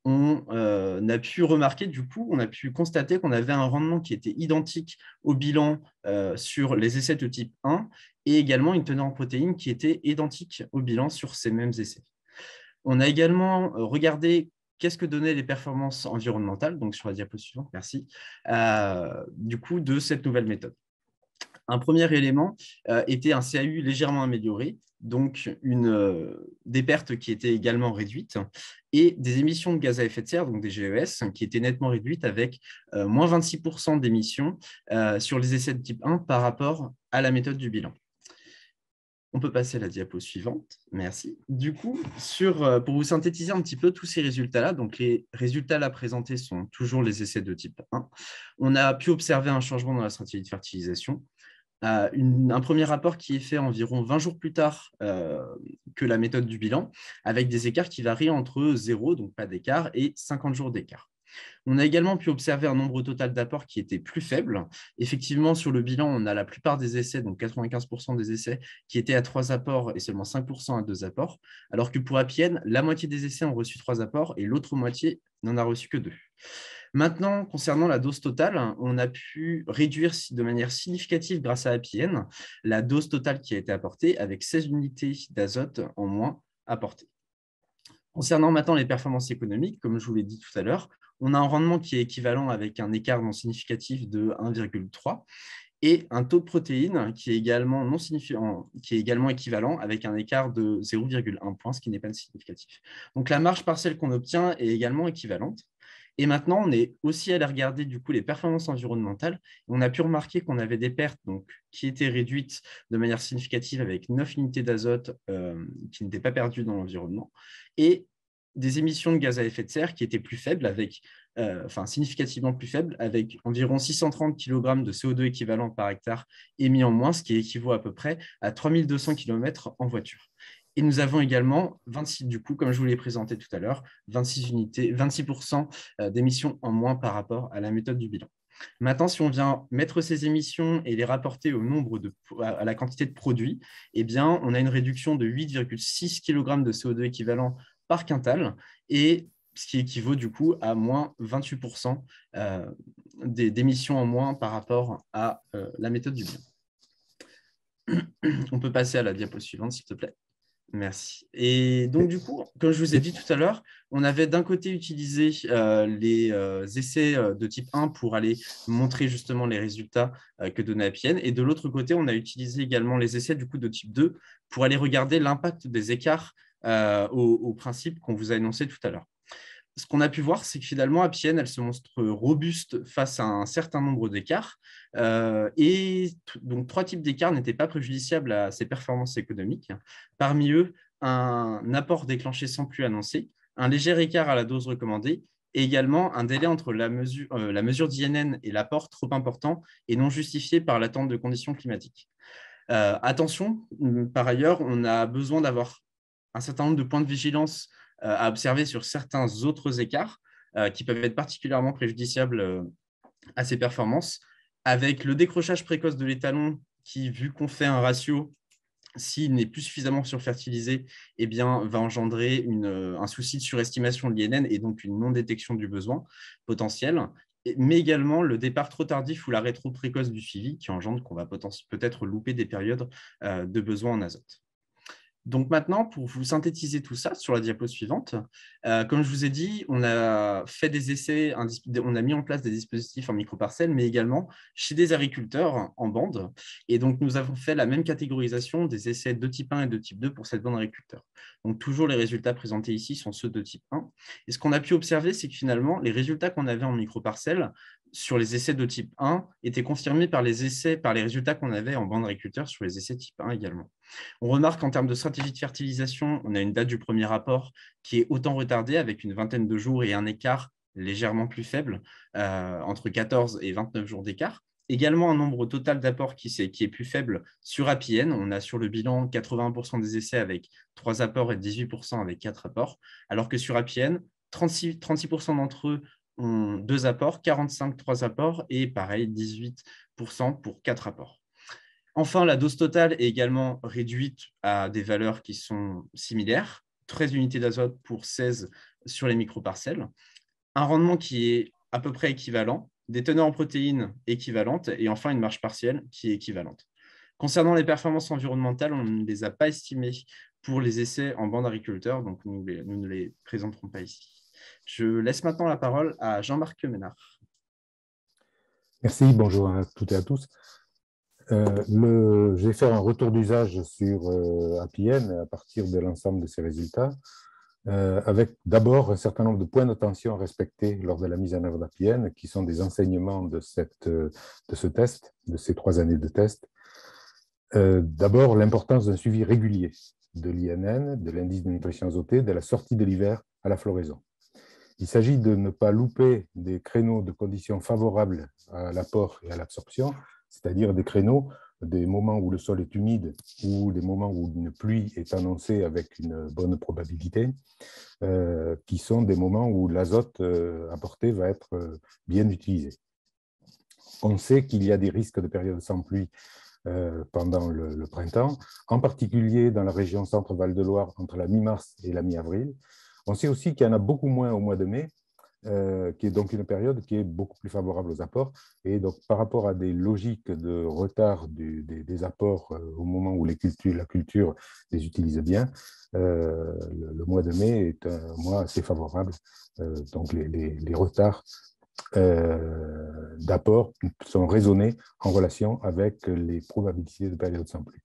Speaker 5: on euh, a pu remarquer, du coup, on a pu constater qu'on avait un rendement qui était identique au bilan euh, sur les essais de type un et également une teneur en protéines qui était identique au bilan sur ces mêmes essais. On a également regardé qu'est-ce que donnaient les performances environnementales, donc sur la diapo suivante, merci, euh, du coup, de cette nouvelle méthode. Un premier élément euh, était un C A U légèrement amélioré, donc une, euh, des pertes qui étaient également réduites et des émissions de gaz à effet de serre, donc des G E S, qui étaient nettement réduites avec euh, moins vingt-six pour cent d'émissions euh, sur les essais de type un par rapport à la méthode du bilan. On peut passer à la diapo suivante. Merci. Du coup, sur, pour vous synthétiser un petit peu tous ces résultats-là, donc les résultats là présentés sont toujours les essais de type un. On a pu observer un changement dans la stratégie de fertilisation. Euh, une, un premier rapport qui est fait environ vingt jours plus tard euh, que la méthode du bilan, avec des écarts qui varient entre zéro, donc pas d'écart, et cinquante jours d'écart. On a également pu observer un nombre total d'apports qui était plus faible. Effectivement, sur le bilan, on a la plupart des essais, donc quatre-vingt-quinze pour cent des essais, qui étaient à trois apports et seulement cinq pour cent à deux apports, alors que pour Appienne, la moitié des essais ont reçu trois apports et l'autre moitié n'en a reçu que deux. Maintenant, concernant la dose totale, on a pu réduire de manière significative grâce à Appienne la dose totale qui a été apportée avec seize unités d'azote en moins apportées. Concernant maintenant les performances économiques, comme je vous l'ai dit tout à l'heure, on a un rendement qui est équivalent avec un écart non significatif de un virgule trois et un taux de protéines qui est également, non signifiant, qui est également équivalent avec un écart de zéro virgule un point, ce qui n'est pas significatif. Donc la marge partielle qu'on obtient est également équivalente. Et maintenant, on est aussi allé regarder du coup les performances environnementales. On a pu remarquer qu'on avait des pertes donc, qui étaient réduites de manière significative avec neuf unités d'azote euh, qui n'étaient pas perdues dans l'environnement et des émissions de gaz à effet de serre qui étaient plus faibles, avec, euh, enfin significativement plus faibles, avec environ six cent trente kilogrammes de C O deux équivalent par hectare émis en moins, ce qui équivaut à peu près à trois mille deux cents kilomètres en voiture. Et nous avons également vingt-six, du coup, comme je vous l'ai présenté tout à l'heure, vingt-six unités, vingt-six pour cent d'émissions en moins par rapport à la méthode du bilan. Maintenant, si on vient mettre ces émissions et les rapporter au nombre de, à la quantité de produits, eh bien, on a une réduction de huit virgule six kilogrammes de C O deux équivalent par quintal, et ce qui équivaut du coup à moins vingt-huit pour cent euh, d'émissions en moins par rapport à euh, la méthode du bilan. On peut passer à la diapo suivante, s'il te plaît. Merci. Et donc, du coup, comme je vous ai dit tout à l'heure, on avait d'un côté utilisé euh, les euh, essais de type un pour aller montrer justement les résultats euh, que donnait Appienne. Et de l'autre côté, on a utilisé également les essais du coup, de type deux pour aller regarder l'impact des écarts euh, au, au principe qu'on vous a énoncé tout à l'heure. Ce qu'on a pu voir, c'est que finalement, Appienne, elle se montre robuste face à un certain nombre d'écarts. Euh, et donc, trois types d'écarts n'étaient pas préjudiciables à ses performances économiques. Parmi eux, un apport déclenché sans plus annoncé, un léger écart à la dose recommandée et également un délai entre la mesure, euh, la mesure d'I N N et l'apport trop important et non justifié par l'attente de conditions climatiques. Euh, attention, par ailleurs, on a besoin d'avoir un certain nombre de points de vigilance euh, à observer sur certains autres écarts euh, qui peuvent être particulièrement préjudiciables euh, à ces performances, avec le décrochage précoce de l'étalon qui, vu qu'on fait un ratio, s'il n'est plus suffisamment surfertilisé, eh bien, va engendrer une, un souci de surestimation de l'I N N et donc une non-détection du besoin potentiel, mais également le départ trop tardif ou la rétro précoce du suivi qui engendre qu'on va peut-être louper des périodes euh, de besoin en azote. Donc maintenant, pour vous synthétiser tout ça sur la diapo suivante, euh, comme je vous ai dit, on a fait des essais, on a mis en place des dispositifs en microparcelles, mais également chez des agriculteurs en bande. Et donc, nous avons fait la même catégorisation des essais de type un et de type deux pour cette bande agriculteur. Donc, toujours les résultats présentés ici sont ceux de type un. Et ce qu'on a pu observer, c'est que finalement, les résultats qu'on avait en microparcelles sur les essais de type un étaient confirmés par les essais, par les résultats qu'on avait en bande agriculteur sur les essais type un également. On remarque qu'en termes de stratégie de fertilisation, on a une date du premier rapport qui est autant retardée avec une vingtaine de jours et un écart légèrement plus faible, euh, entre quatorze et vingt-neuf jours d'écart. Également un nombre total d'apports qui, qui est plus faible sur Appienne. On a sur le bilan quatre-vingts pour cent des essais avec trois apports et dix-huit pour cent avec quatre apports, alors que sur Appienne, trente-six pour cent d'entre eux ont deux apports, quarante-cinq, trois apports et pareil, dix-huit pour cent pour quatre apports. Enfin, la dose totale est également réduite à des valeurs qui sont similaires, treize unités d'azote pour seize sur les microparcelles, un rendement qui est à peu près équivalent, des teneurs en protéines équivalentes et enfin une marge partielle qui est équivalente. Concernant les performances environnementales, on ne les a pas estimées pour les essais en banc d'agriculteurs, donc nous, nous ne les présenterons pas ici. Je laisse maintenant la parole à Jean-Marc Ménard.
Speaker 6: Merci, bonjour à toutes et à tous. Euh, le, je vais faire un retour d'usage sur euh, Appienne à partir de l'ensemble de ces résultats, euh, avec d'abord un certain nombre de points d'attention à respecter lors de la mise en œuvre d'Appienne, qui sont des enseignements de, cette, de ce test, de ces trois années de test. Euh, d'abord, l'importance d'un suivi régulier de l'I N N, de l'indice de nutrition azotée, de la sortie de l'hiver à la floraison. Il s'agit de ne pas louper des créneaux de conditions favorables à l'apport et à l'absorption, c'est-à-dire des créneaux, des moments où le sol est humide ou des moments où une pluie est annoncée avec une bonne probabilité, euh, qui sont des moments où l'azote euh, apporté va être euh, bien utilisé. On sait qu'il y a des risques de période sans pluie euh, pendant le, le printemps, en particulier dans la région Centre-Val-de-Loire entre la mi-mars et la mi-avril. On sait aussi qu'il y en a beaucoup moins au mois de mai, euh, qui est donc une période qui est beaucoup plus favorable aux apports. Et donc, par rapport à des logiques de retard du, des, des apports euh, au moment où les cultures, la culture les utilise bien, euh, le, le mois de mai est un mois assez favorable. Euh, donc, les, les, les retards euh, d'apport sont raisonnés en relation avec les probabilités de période sans pluie.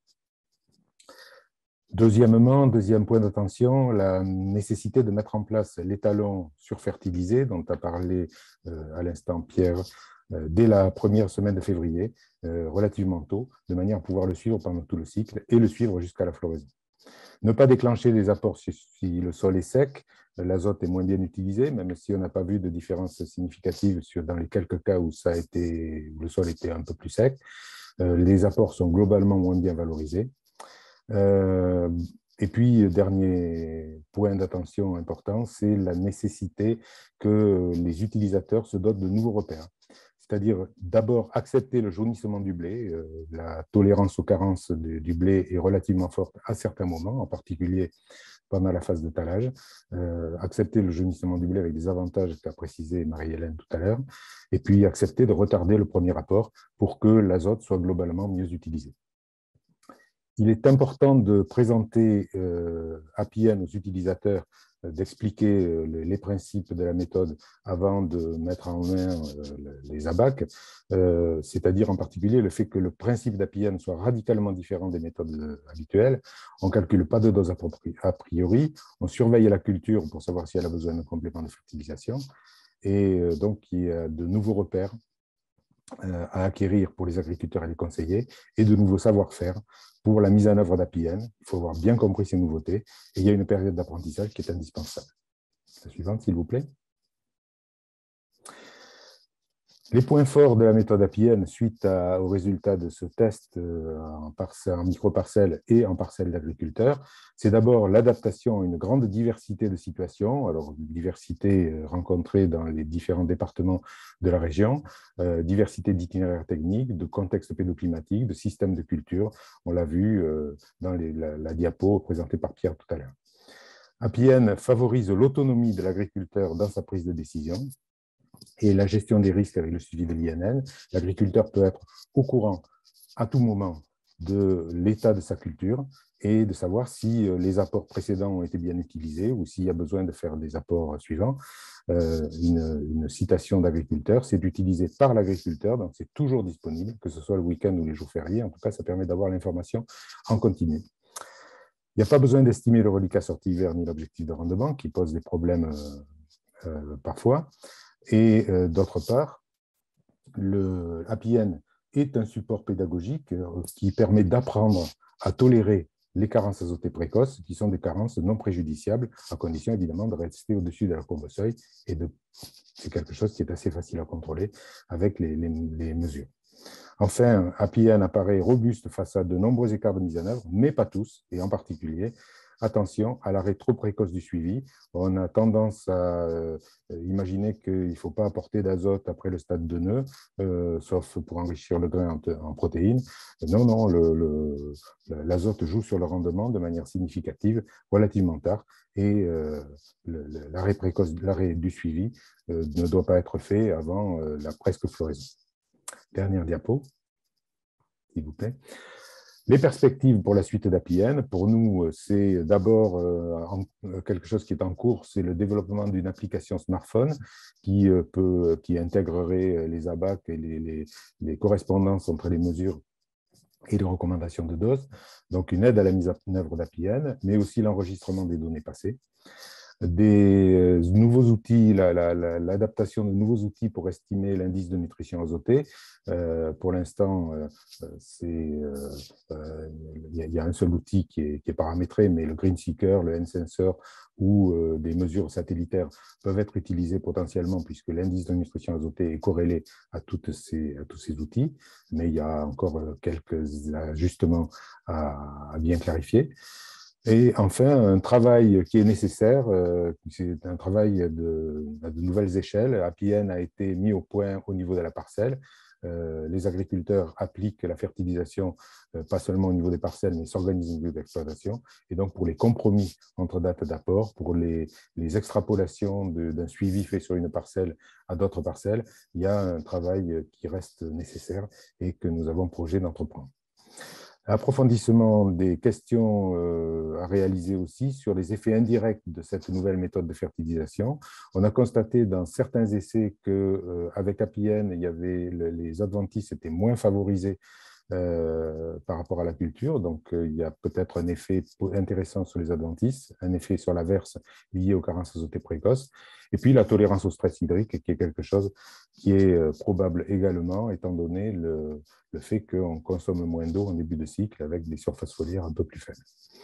Speaker 6: Deuxièmement, deuxième point d'attention, la nécessité de mettre en place l'étalon surfertilisé dont a parlé euh, à l'instant Pierre euh, dès la première semaine de février, euh, relativement tôt, de manière à pouvoir le suivre pendant tout le cycle et le suivre jusqu'à la floraison. Ne pas déclencher les apports si, si le sol est sec, l'azote est moins bien utilisé, même si on n'a pas vu de différence significative sur, dans les quelques cas où, ça a été, où le sol était un peu plus sec. Euh, les apports sont globalement moins bien valorisés. Euh, et puis, dernier point d'attention important, c'est la nécessité que les utilisateurs se dotent de nouveaux repères. C'est-à-dire d'abord accepter le jaunissement du blé. Euh, la tolérance aux carences du, du blé est relativement forte à certains moments, en particulier pendant la phase de talage. Euh, accepter le jaunissement du blé avec des avantages qu'a précisé Marie-Hélène tout à l'heure. Et puis accepter de retarder le premier apport pour que l'azote soit globalement mieux utilisé. Il est important de présenter euh, Appienne aux utilisateurs, euh, d'expliquer euh, les, les principes de la méthode avant de mettre en main euh, les A B A C, euh, c'est-à-dire en particulier le fait que le principe d'Appienne soit radicalement différent des méthodes euh, habituelles. On ne calcule pas de dose a priori, on surveille la culture pour savoir si elle a besoin d'un complément de fertilisation, et euh, donc il y a de nouveaux repères à acquérir pour les agriculteurs et les conseillers, et de nouveaux savoir-faire pour la mise en œuvre d'Appienne. Il faut avoir bien compris ces nouveautés, et il y a une période d'apprentissage qui est indispensable. La suivante, s'il vous plaît. Les points forts de la méthode Appienne suite à, aux résultats de ce test en, en micro-parcelles et en parcelles d'agriculteurs, c'est d'abord l'adaptation à une grande diversité de situations, alors une diversité rencontrée dans les différents départements de la région, euh, diversité d'itinéraires techniques, de contextes pédoclimatiques, de systèmes de culture, on l'a vu euh, dans les, la, la diapo présentée par Pierre tout à l'heure. Appienne favorise l'autonomie de l'agriculteur dans sa prise de décision et la gestion des risques avec le suivi de l'I N N. L'agriculteur peut être au courant à tout moment de l'état de sa culture et de savoir si les apports précédents ont été bien utilisés ou s'il y a besoin de faire des apports suivants. Euh, une, une citation d'agriculteur, c'est utilisé par l'agriculteur, donc c'est toujours disponible, que ce soit le week-end ou les jours fériés. En tout cas, ça permet d'avoir l'information en continu. Il n'y a pas besoin d'estimer le reliquat sortie hiver ni l'objectif de rendement, qui pose des problèmes euh, euh, parfois. Et euh, d'autre part, le Appienne est un support pédagogique euh, qui permet d'apprendre à tolérer les carences azotées précoces, qui sont des carences non préjudiciables, à condition évidemment de rester au-dessus de la courbe seuil, et de, c'est quelque chose qui est assez facile à contrôler avec les, les, les mesures. Enfin, Appienne apparaît robuste face à de nombreux écarts de mise en œuvre, mais pas tous, et en particulier attention à l'arrêt trop précoce du suivi. On a tendance à euh, imaginer qu'il ne faut pas apporter d'azote après le stade de nœud, euh, sauf pour enrichir le grain en, en protéines. Non, non, l'azote joue sur le rendement de manière significative, relativement tard, et euh, l'arrêt précoce, l'arrêt du suivi euh, ne doit pas être fait avant euh, la presque floraison. Dernière diapo, s'il vous plaît. Les perspectives pour la suite d'Appienne, pour nous, c'est d'abord euh, quelque chose qui est en cours, c'est le développement d'une application smartphone qui, euh, peut, qui intégrerait les A B A C et les, les, les correspondances entre les mesures et les recommandations de dose, donc une aide à la mise en œuvre d'Appienne, mais aussi l'enregistrement des données passées. Des nouveaux outils, l'adaptation la, la, de nouveaux outils pour estimer l'indice de nutrition azotée. Euh, pour l'instant, euh, il euh, y, y a un seul outil qui est, qui est paramétré, mais le GreenSeeker, le N-Sensor ou euh, des mesures satellitaires peuvent être utilisées potentiellement puisque l'indice de nutrition azotée est corrélé à, toutes ces, à tous ces outils, mais il y a encore quelques ajustements à, à bien clarifier. Et enfin, un travail qui est nécessaire, euh, c'est un travail de, de nouvelles échelles. Appienne a été mis au point au niveau de la parcelle. Euh, les agriculteurs appliquent la fertilisation, euh, pas seulement au niveau des parcelles, mais s'organisent au niveau d'exploitation. Et donc, pour les compromis entre dates d'apport, pour les, les extrapolations d'un suivi fait sur une parcelle à d'autres parcelles, il y a un travail qui reste nécessaire et que nous avons projet d'entreprendre. Approfondissement des questions euh, à réaliser aussi sur les effets indirects de cette nouvelle méthode de fertilisation. On a constaté dans certains essais qu'avec euh, Appienne, il y avait le, les adventices étaient moins favorisés euh, par rapport à la culture. Donc, euh, il y a peut-être un effet intéressant sur les adventices, un effet sur l'averse lié aux carences azotées précoces. Et puis, la tolérance au stress hydrique, qui est quelque chose qui est euh, probable également, étant donné le, le fait qu'on consomme moins d'eau en début de cycle avec des surfaces foliaires un peu plus faibles.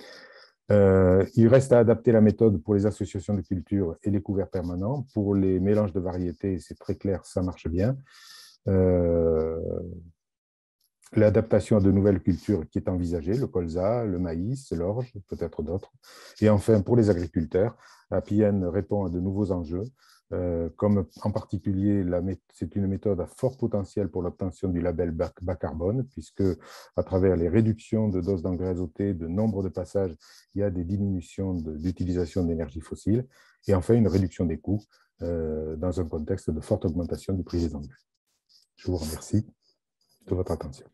Speaker 6: Euh, il reste à adapter la méthode pour les associations de cultures et les couverts permanents. Pour les mélanges de variétés, c'est très clair, ça marche bien. Euh, L'adaptation à de nouvelles cultures qui est envisagée, le colza, le maïs, l'orge, peut-être d'autres. Et enfin, pour les agriculteurs, Appienne répond à de nouveaux enjeux, euh, comme en particulier, c'est une méthode à fort potentiel pour l'obtention du label bas, bas carbone, puisque à travers les réductions de doses d'engrais azotés, de nombre de passages, il y a des diminutions d'utilisation d'énergie fossile. Et enfin, une réduction des coûts euh, dans un contexte de forte augmentation du prix des engrais. Je vous remercie de votre attention.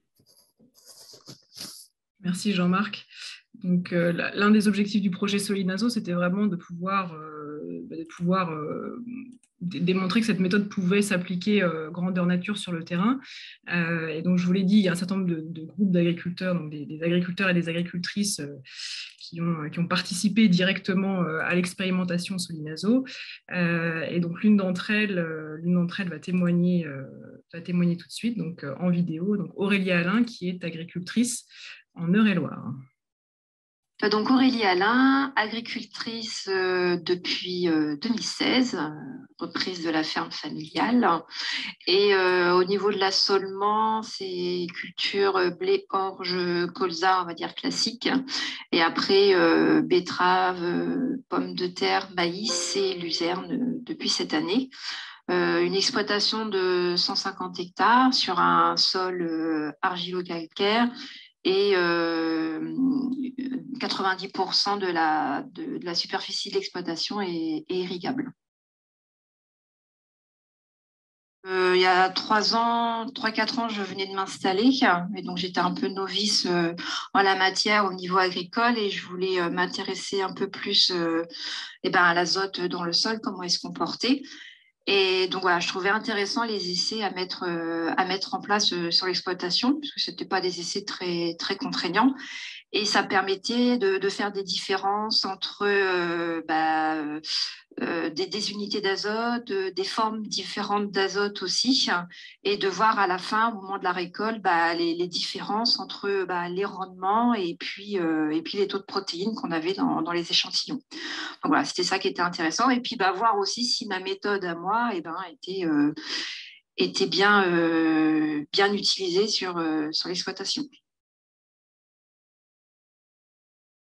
Speaker 1: Merci Jean-Marc. Donc, euh, l'un des objectifs du projet Solinazo, c'était vraiment de pouvoir, euh, de pouvoir euh, démontrer que cette méthode pouvait s'appliquer euh, grandeur nature sur le terrain. Euh, et donc, je vous l'ai dit, il y a un certain nombre de, de groupes d'agriculteurs, donc des, des agriculteurs et des agricultrices euh, qui, ont, qui ont participé directement euh, à l'expérimentation Solinazo. Euh, et donc, l'une d'entre elles, euh, l'une d'entre elles va témoigner, euh, va témoigner tout de suite, donc euh, en vidéo. Donc, Aurélie Alain, qui est agricultrice en Eure-et-Loire.
Speaker 7: Donc Aurélie Alain, agricultrice euh, depuis euh, deux mille seize, euh, reprise de la ferme familiale. Et euh, au niveau de l'assolement, c'est culture euh, blé, orge, colza, on va dire classique. Et après, euh, betterave, euh, pommes de terre, maïs et luzerne euh, depuis cette année. Euh, une exploitation de cent cinquante hectares sur un sol euh, argilo-calcaire et euh, quatre-vingt-dix pour cent de la, de, de la superficie de l'exploitation est, est irrigable. Euh, il y a trois ans, trois, quatre ans, je venais de m'installer et donc j'étais un peu novice euh, en la matière au niveau agricole et je voulais euh, m'intéresser un peu plus euh, eh ben, à l'azote dans le sol, comment il se comportait. Et donc voilà, je trouvais intéressant les essais à mettre, euh, à mettre en place euh, sur l'exploitation, puisque ce n'étaient pas des essais très, très contraignants. Et ça permettait de, de faire des différences entre euh, bah, euh, des, des unités d'azote, euh, des formes différentes d'azote aussi, et de voir à la fin, au moment de la récolte, bah, les, les différences entre bah, les rendements et puis, euh, et puis les taux de protéines qu'on avait dans, dans les échantillons. Donc voilà, c'était ça qui était intéressant. Et puis bah, voir aussi si ma méthode à moi eh ben, était, euh, était bien, euh, bien utilisée sur, euh, sur l'exploitation.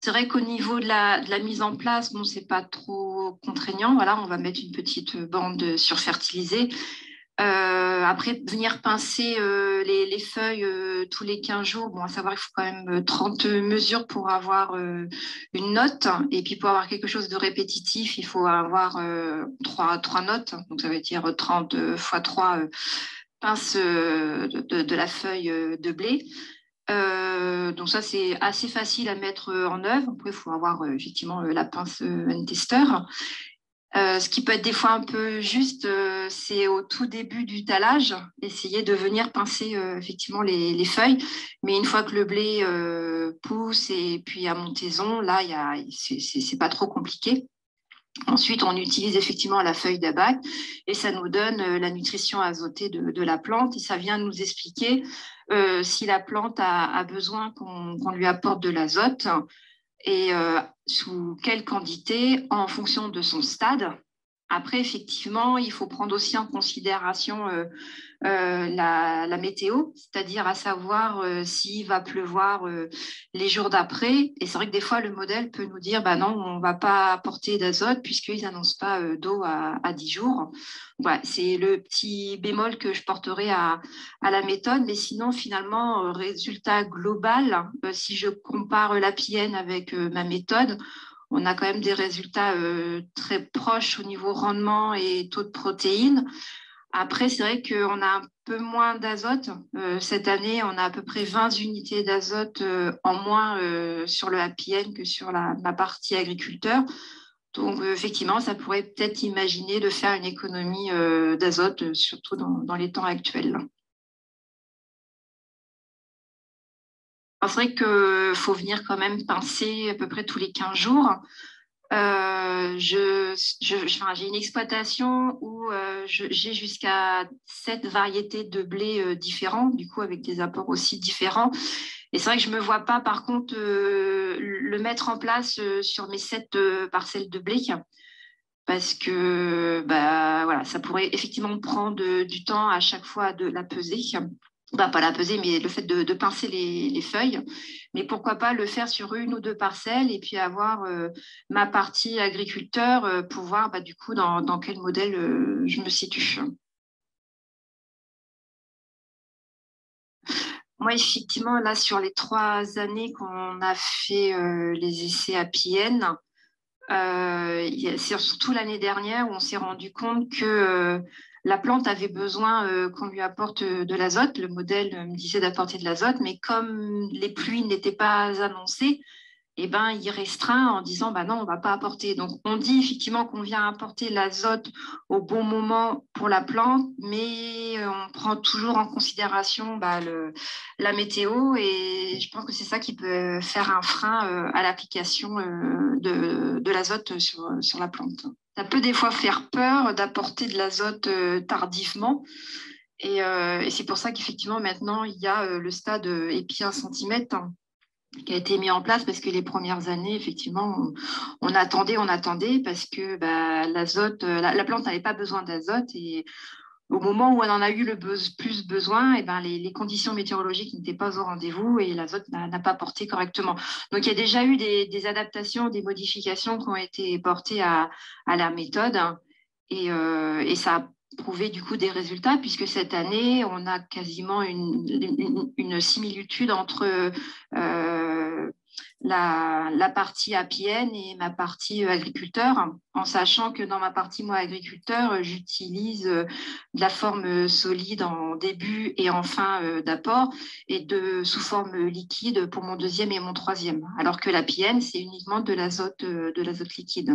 Speaker 7: C'est vrai qu'au niveau de la, de la mise en place, bon, c'est pas trop contraignant. Voilà, on va mettre une petite bande surfertilisée. Euh, après, venir pincer euh, les, les feuilles euh, tous les quinze jours, bon, à savoir qu'il faut quand même trente mesures pour avoir euh, une note. Et puis pour avoir quelque chose de répétitif, il faut avoir euh, trois, trois notes. Donc ça veut dire trente fois trois euh, pinces euh, de, de, de la feuille euh, de blé. Euh, donc ça, c'est assez facile à mettre en œuvre. Après, il faut avoir euh, effectivement euh, la pince euh, N-Tester. Euh, ce qui peut être des fois un peu juste, euh, c'est au tout début du talage, essayer de venir pincer euh, effectivement les, les feuilles. Mais une fois que le blé euh, pousse et puis à montaison, là, y a, c'est, c'est, c'est pas trop compliqué. Ensuite, on utilise effectivement la feuille d'abac et ça nous donne euh, la nutrition azotée de, de la plante et ça vient nous expliquer euh, si la plante a, a besoin qu'on, qu'on lui apporte de l'azote et euh, sous quelle quantité en fonction de son stade. Après, effectivement, il faut prendre aussi en considération euh, euh, la, la météo, c'est-à-dire à savoir euh, s'il va pleuvoir euh, les jours d'après. Et c'est vrai que des fois, le modèle peut nous dire bah non, on ne va pas apporter d'azote puisqu'ils n'annoncent pas euh, d'eau à, à dix jours. Voilà, c'est le petit bémol que je porterai à, à la méthode. Mais sinon, finalement, euh, résultat global, euh, si je compare la P N avec euh, ma méthode, on a quand même des résultats euh, très proches au niveau rendement et taux de protéines. Après, c'est vrai qu'on a un peu moins d'azote. Euh, cette année, on a à peu près vingt unités d'azote euh, en moins euh, sur le A P N que sur la, ma partie agriculteur. Donc, euh, effectivement, ça pourrait peut-être imaginer de faire une économie euh, d'azote, surtout dans, dans les temps actuels. C'est vrai qu'il faut venir quand même pincer à peu près tous les quinze jours. Euh, je, je, enfin, j'ai une exploitation où euh, je, j'ai jusqu'à sept variétés de blé euh, différents, du coup avec des apports aussi différents. Et c'est vrai que je ne me vois pas par contre euh, le mettre en place euh, sur mes sept euh, parcelles de blé parce que bah, voilà, ça pourrait effectivement prendre de, du temps à chaque fois de la peser. Bah, pas la peser, mais le fait de, de pincer les, les feuilles. Mais pourquoi pas le faire sur une ou deux parcelles et puis avoir euh, ma partie agriculteur euh, pour voir bah, du coup dans, dans quel modèle euh, je me situe. Moi, effectivement, là, sur les trois années qu'on a fait euh, les essais à P N, euh, c'est surtout l'année dernière où on s'est rendu compte que euh, la plante avait besoin euh, qu'on lui apporte de l'azote. Le modèle me disait d'apporter de l'azote, mais comme les pluies n'étaient pas annoncées, eh ben, il restreint en disant bah non, on ne va pas apporter. Donc, on dit effectivement qu'on vient apporter l'azote au bon moment pour la plante, mais on prend toujours en considération bah, le, la météo et je pense que c'est ça qui peut faire un frein euh, à l'application euh, de, de l'azote sur, sur la plante. Ça peut des fois faire peur d'apporter de l'azote euh, tardivement. Et, euh, et c'est pour ça qu'effectivement, maintenant, il y a euh, le stade euh, épi un centimètre hein, qui a été mis en place parce que les premières années, effectivement, on, on attendait, on attendait parce que bah, l'azote, la, la plante n'avait pas besoin d'azote et au moment où on en a eu le be- plus besoin, et ben les, les conditions météorologiques n'étaient pas au rendez-vous et l'azote n'a, n'a pas porté correctement. Donc, il y a déjà eu des, des adaptations, des modifications qui ont été portées à, à la méthode et, euh, et ça a prouvé du coup des résultats puisque cette année, on a quasiment une, une, une similitude entre euh, la, la partie A P N et ma partie agriculteur, en sachant que dans ma partie, moi, agriculteur, j'utilise de la forme solide en début et en fin d'apport et de, sous forme liquide pour mon deuxième et mon troisième, alors que l'A P N, c'est uniquement de l'azote, de l'azote liquide.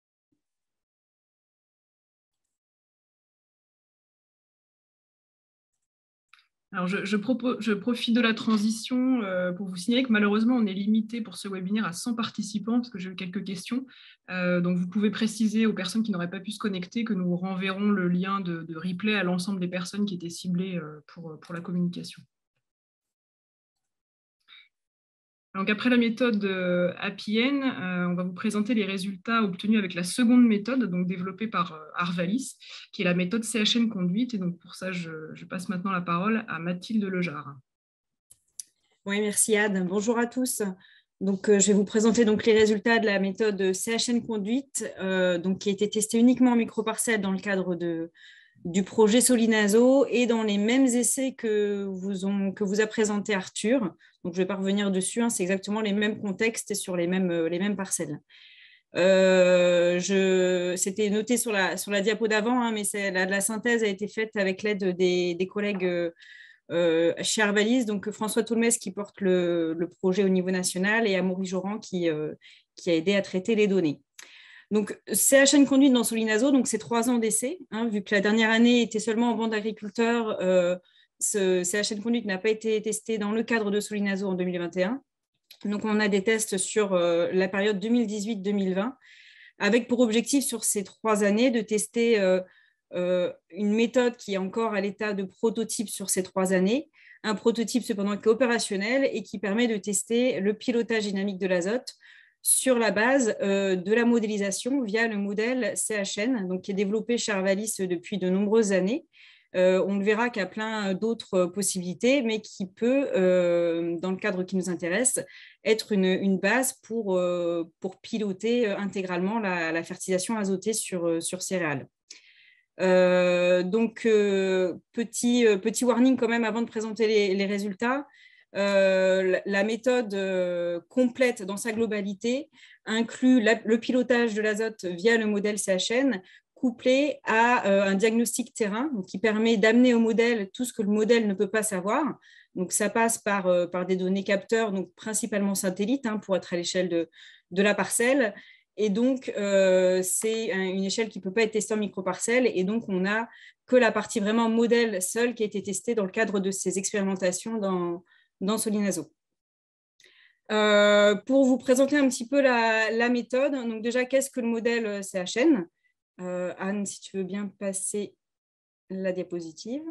Speaker 1: Alors, je, je, propose, je profite de la transition euh, pour vous signaler que malheureusement, on est limité pour ce webinaire à cent participants parce que j'ai eu quelques questions. Euh, donc, vous pouvez préciser aux personnes qui n'auraient pas pu se connecter que nous renverrons le lien de, de replay à l'ensemble des personnes qui étaient ciblées euh, pour, pour la communication. Donc, après la méthode A P N, euh, on va vous présenter les résultats obtenus avec la seconde méthode, donc développée par euh, Arvalis, qui est la méthode C H N conduite. Et donc, pour ça, je, je passe maintenant la parole à Mathilde Lejar.
Speaker 8: Oui, merci Anne. Bonjour à tous. Donc, euh, je vais vous présenter donc, les résultats de la méthode C H N Conduite, euh, donc, qui a été testée uniquement en microparcelles dans le cadre de, du projet Solinazo et dans les mêmes essais que vous, ont, que vous a présenté Arthur. Donc, je ne vais pas revenir dessus, hein, c'est exactement les mêmes contextes et sur les mêmes, les mêmes parcelles. Euh, je, c'était noté sur la, sur la diapo d'avant, hein, mais la, la synthèse a été faite avec l'aide des, des collègues euh, Euh, chez Arvalis, donc François Toulmès qui porte le, le projet au niveau national et Amaury Joran qui, euh, qui a aidé à traiter les données. Donc, C H N Conduite dans Solinazo, donc c'est trois ans d'essai, hein, vu que la dernière année était seulement en bande agriculteur, euh, ce C H N Conduite n'a pas été testé dans le cadre de Solinazo en deux mille vingt et un. Donc, on a des tests sur euh, la période deux mille dix-huit deux mille vingt, avec pour objectif sur ces trois années de tester euh, Euh, une méthode qui est encore à l'état de prototype sur ces trois années, un prototype cependant qui est opérationnel et qui permet de tester le pilotage dynamique de l'azote sur la base euh, de la modélisation via le modèle C H N, donc qui est développé chez Arvalis depuis de nombreuses années. Euh, on le verra qu'il y a plein d'autres possibilités, mais qui peut, euh, dans le cadre qui nous intéresse, être une, une base pour, euh, pour piloter intégralement la, la fertilisation azotée sur, sur céréales. Euh, donc, euh, petit, euh, petit warning quand même avant de présenter les, les résultats. Euh, la, la méthode euh, complète dans sa globalité inclut la, le pilotage de l'azote via le modèle C H N, couplé à euh, un diagnostic terrain donc, qui permet d'amener au modèle tout ce que le modèle ne peut pas savoir. Donc, ça passe par, euh, par des données capteurs, donc principalement satellites, hein, pour être à l'échelle de, de la parcelle. Et donc, euh, c'est une échelle qui ne peut pas être testée en microparcelles. Et donc, on n'a que la partie vraiment modèle seule qui a été testée dans le cadre de ces expérimentations dans, dans Solinazo. Euh, pour vous présenter un petit peu la, la méthode, donc déjà, qu'est-ce que le modèle C H N ? euh, Anne, si tu veux bien passer la diapositive.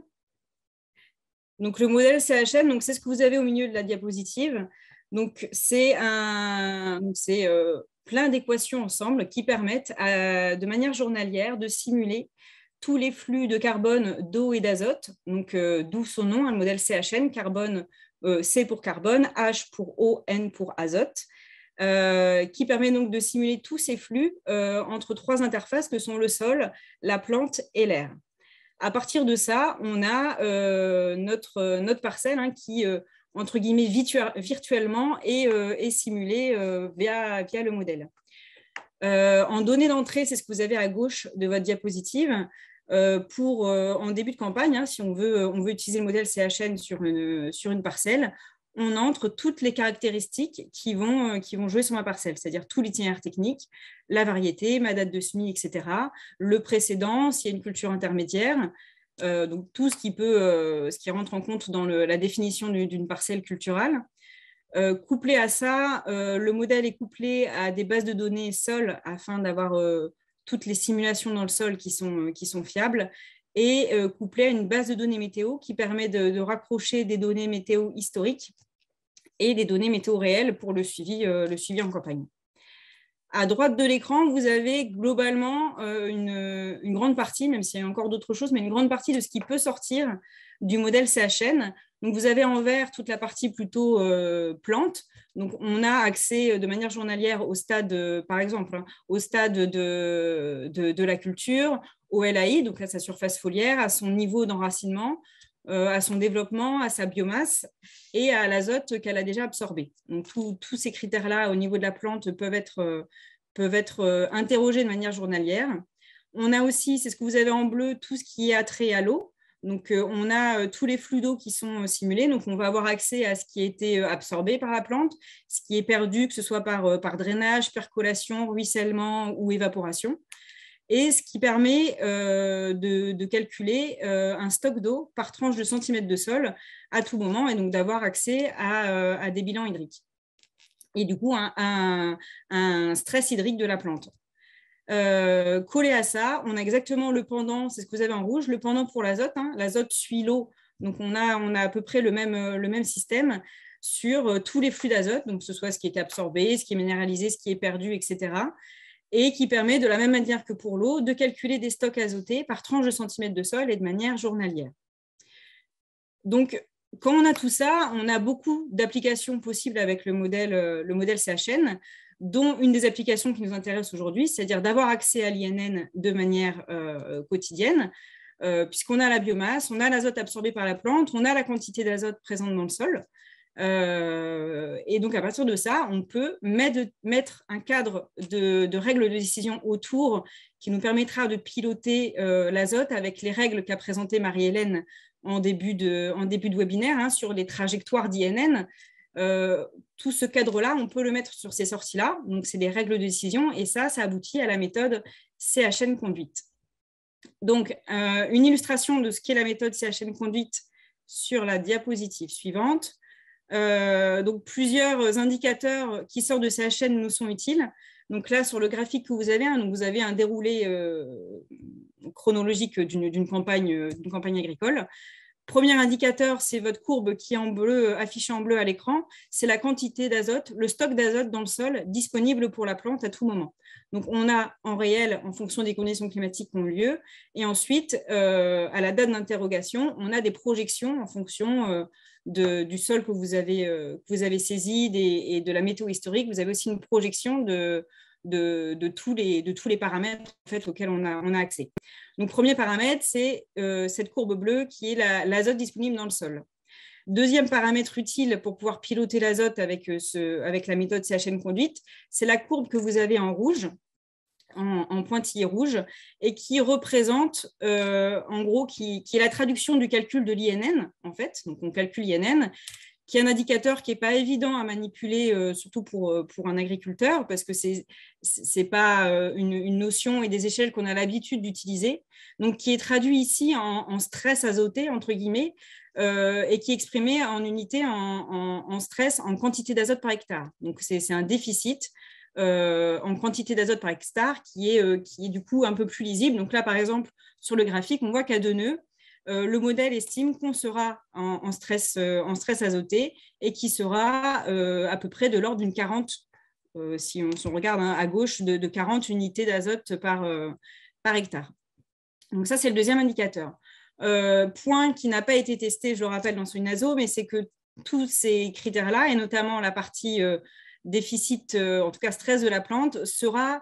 Speaker 8: Donc, le modèle C H N, c'est ce que vous avez au milieu de la diapositive. Donc, c'est un... C'est, euh, plein d'équations ensemble qui permettent à, de manière journalière de simuler tous les flux de carbone, d'eau et d'azote, donc euh, d'où son nom, un modèle C H N, carbone, euh, C pour carbone, H pour eau, N pour azote, euh, qui permet donc de simuler tous ces flux euh, entre trois interfaces que sont le sol, la plante et l'air. À partir de ça, on a euh, notre, notre parcelle hein, qui euh, entre guillemets, virtuellement et, euh, et simulé euh, via, via le modèle. Euh, en données d'entrée, c'est ce que vous avez à gauche de votre diapositive. Euh, pour, euh, en début de campagne, hein, si on veut, on veut utiliser le modèle C H N sur une, sur une parcelle, on entre toutes les caractéristiques qui vont, euh, qui vont jouer sur ma parcelle, c'est-à-dire tout l'itinéraire technique, la variété, ma date de semis, et cetera, le précédent, s'il y a une culture intermédiaire, Euh, donc tout ce qui, peut, euh, ce qui rentre en compte dans le, la définition d'une parcelle culturale. Euh, couplé à ça, euh, le modèle est couplé à des bases de données sol afin d'avoir euh, toutes les simulations dans le sol qui sont, qui sont fiables et euh, couplé à une base de données météo qui permet de, de raccrocher des données météo historiques et des données météo réelles pour le suivi, euh, le suivi en campagne. À droite de l'écran, vous avez globalement euh, une, une grande partie, même s'il y a encore d'autres choses, mais une grande partie de ce qui peut sortir du modèle C H N. Donc, vous avez en vert toute la partie plutôt euh, plante. Donc, on a accès de manière journalière au stade, euh, par exemple, hein, au stade de, de, de la culture, au L A I, donc à sa surface foliaire, à son niveau d'enracinement, euh, à son développement, à sa biomasse et à l'azote qu'elle a déjà absorbé. Donc, tous ces critères-là au niveau de la plante peuvent être, euh, peuvent être euh, interrogés de manière journalière. On a aussi, c'est ce que vous avez en bleu, tout ce qui est attrait à l'eau. Donc, euh, on a euh, tous les flux d'eau qui sont euh, simulés. Donc, on va avoir accès à ce qui a été euh, absorbé par la plante, ce qui est perdu, que ce soit par, euh, par drainage, percolation, ruissellement ou évaporation. Et ce qui permet euh, de, de calculer euh, un stock d'eau par tranche de centimètre de sol à tout moment et donc d'avoir accès à, euh, à des bilans hydriques. Et du coup, un, un, un stress hydrique de la plante. Euh, collé à ça, on a exactement le pendant, c'est ce que vous avez en rouge, le pendant pour l'azote. Hein, l'azote suit l'eau, donc on a, on a à peu près le même, le même système sur tous les flux d'azote, donc que ce soit ce qui est absorbé, ce qui est minéralisé, ce qui est perdu, et cetera. Et qui permet, de la même manière que pour l'eau, de calculer des stocks azotés par tranche de centimètre de sol et de manière journalière. Donc, quand on a tout ça, on a beaucoup d'applications possibles avec le modèle, le modèle C H N, dont une des applications qui nous intéresse aujourd'hui, c'est-à-dire d'avoir accès à l'I N N de manière euh, quotidienne, euh, puisqu'on a la biomasse, on a l'azote absorbé par la plante, on a la quantité d'azote présente dans le sol. Euh, et donc, à partir de ça, on peut mettre, mettre un cadre de, de règles de décision autour qui nous permettra de piloter euh, l'azote avec les règles qu'a présentées Marie-Hélène en début de, en début de webinaire hein, sur les trajectoires d'I N N. Euh, tout ce cadre-là, on peut le mettre sur ces sorties-là. Donc, c'est des règles de décision et ça, ça aboutit à la méthode C H N conduite. Donc, euh, une illustration de ce qu'est la méthode C H N conduite sur la diapositive suivante. Euh, donc, plusieurs indicateurs qui sortent de C H N nous sont utiles. Donc là, sur le graphique que vous avez, hein, donc vous avez un déroulé euh, chronologique d'une d'une campagne, d'une campagne agricole. Premier indicateur, c'est votre courbe qui est en bleu, affichée en bleu à l'écran. C'est la quantité d'azote, le stock d'azote dans le sol disponible pour la plante à tout moment. Donc, on a en réel, en fonction des conditions climatiques qui ont lieu. Et ensuite, euh, à la date d'interrogation, on a des projections en fonction euh, de, du sol que vous avez, euh, que vous avez saisi des, et de la météo historique. Vous avez aussi une projection de, de, de, tous, les, de tous les paramètres en fait, auxquels on a, on a accès. Donc, premier paramètre, c'est euh, cette courbe bleue qui est l'azote disponible dans le sol. Deuxième paramètre utile pour pouvoir piloter l'azote avec, ce, avec la méthode C H N conduite, c'est la courbe que vous avez en rouge, en, en pointillé rouge, et qui représente, euh, en gros, qui, qui est la traduction du calcul de l'I N N, en fait. Donc, on calcule l'I N N, qui est un indicateur qui n'est pas évident à manipuler, euh, surtout pour, pour un agriculteur, parce que ce n'est pas euh, une, une notion et des échelles qu'on a l'habitude d'utiliser, donc qui est traduit ici en, en stress azoté, entre guillemets, euh, et qui est exprimé en unité en, en, en stress, en quantité d'azote par hectare. Donc, c'est un déficit euh, en quantité d'azote par hectare qui est, euh, qui est du coup un peu plus lisible. Donc là, par exemple, sur le graphique, on voit qu'à deux nœuds, Euh, le modèle estime qu'on sera en, en, stress, euh, en stress azoté et qui sera euh, à peu près de l'ordre d'une quarante, euh, si, on, si on regarde hein, à gauche, de, de quarante unités d'azote par, euh, par hectare. Donc ça, c'est le deuxième indicateur. Euh, point qui n'a pas été testé, je le rappelle, dans Solinazo, mais c'est que tous ces critères-là, et notamment la partie euh, déficit, euh, en tout cas stress de la plante, sera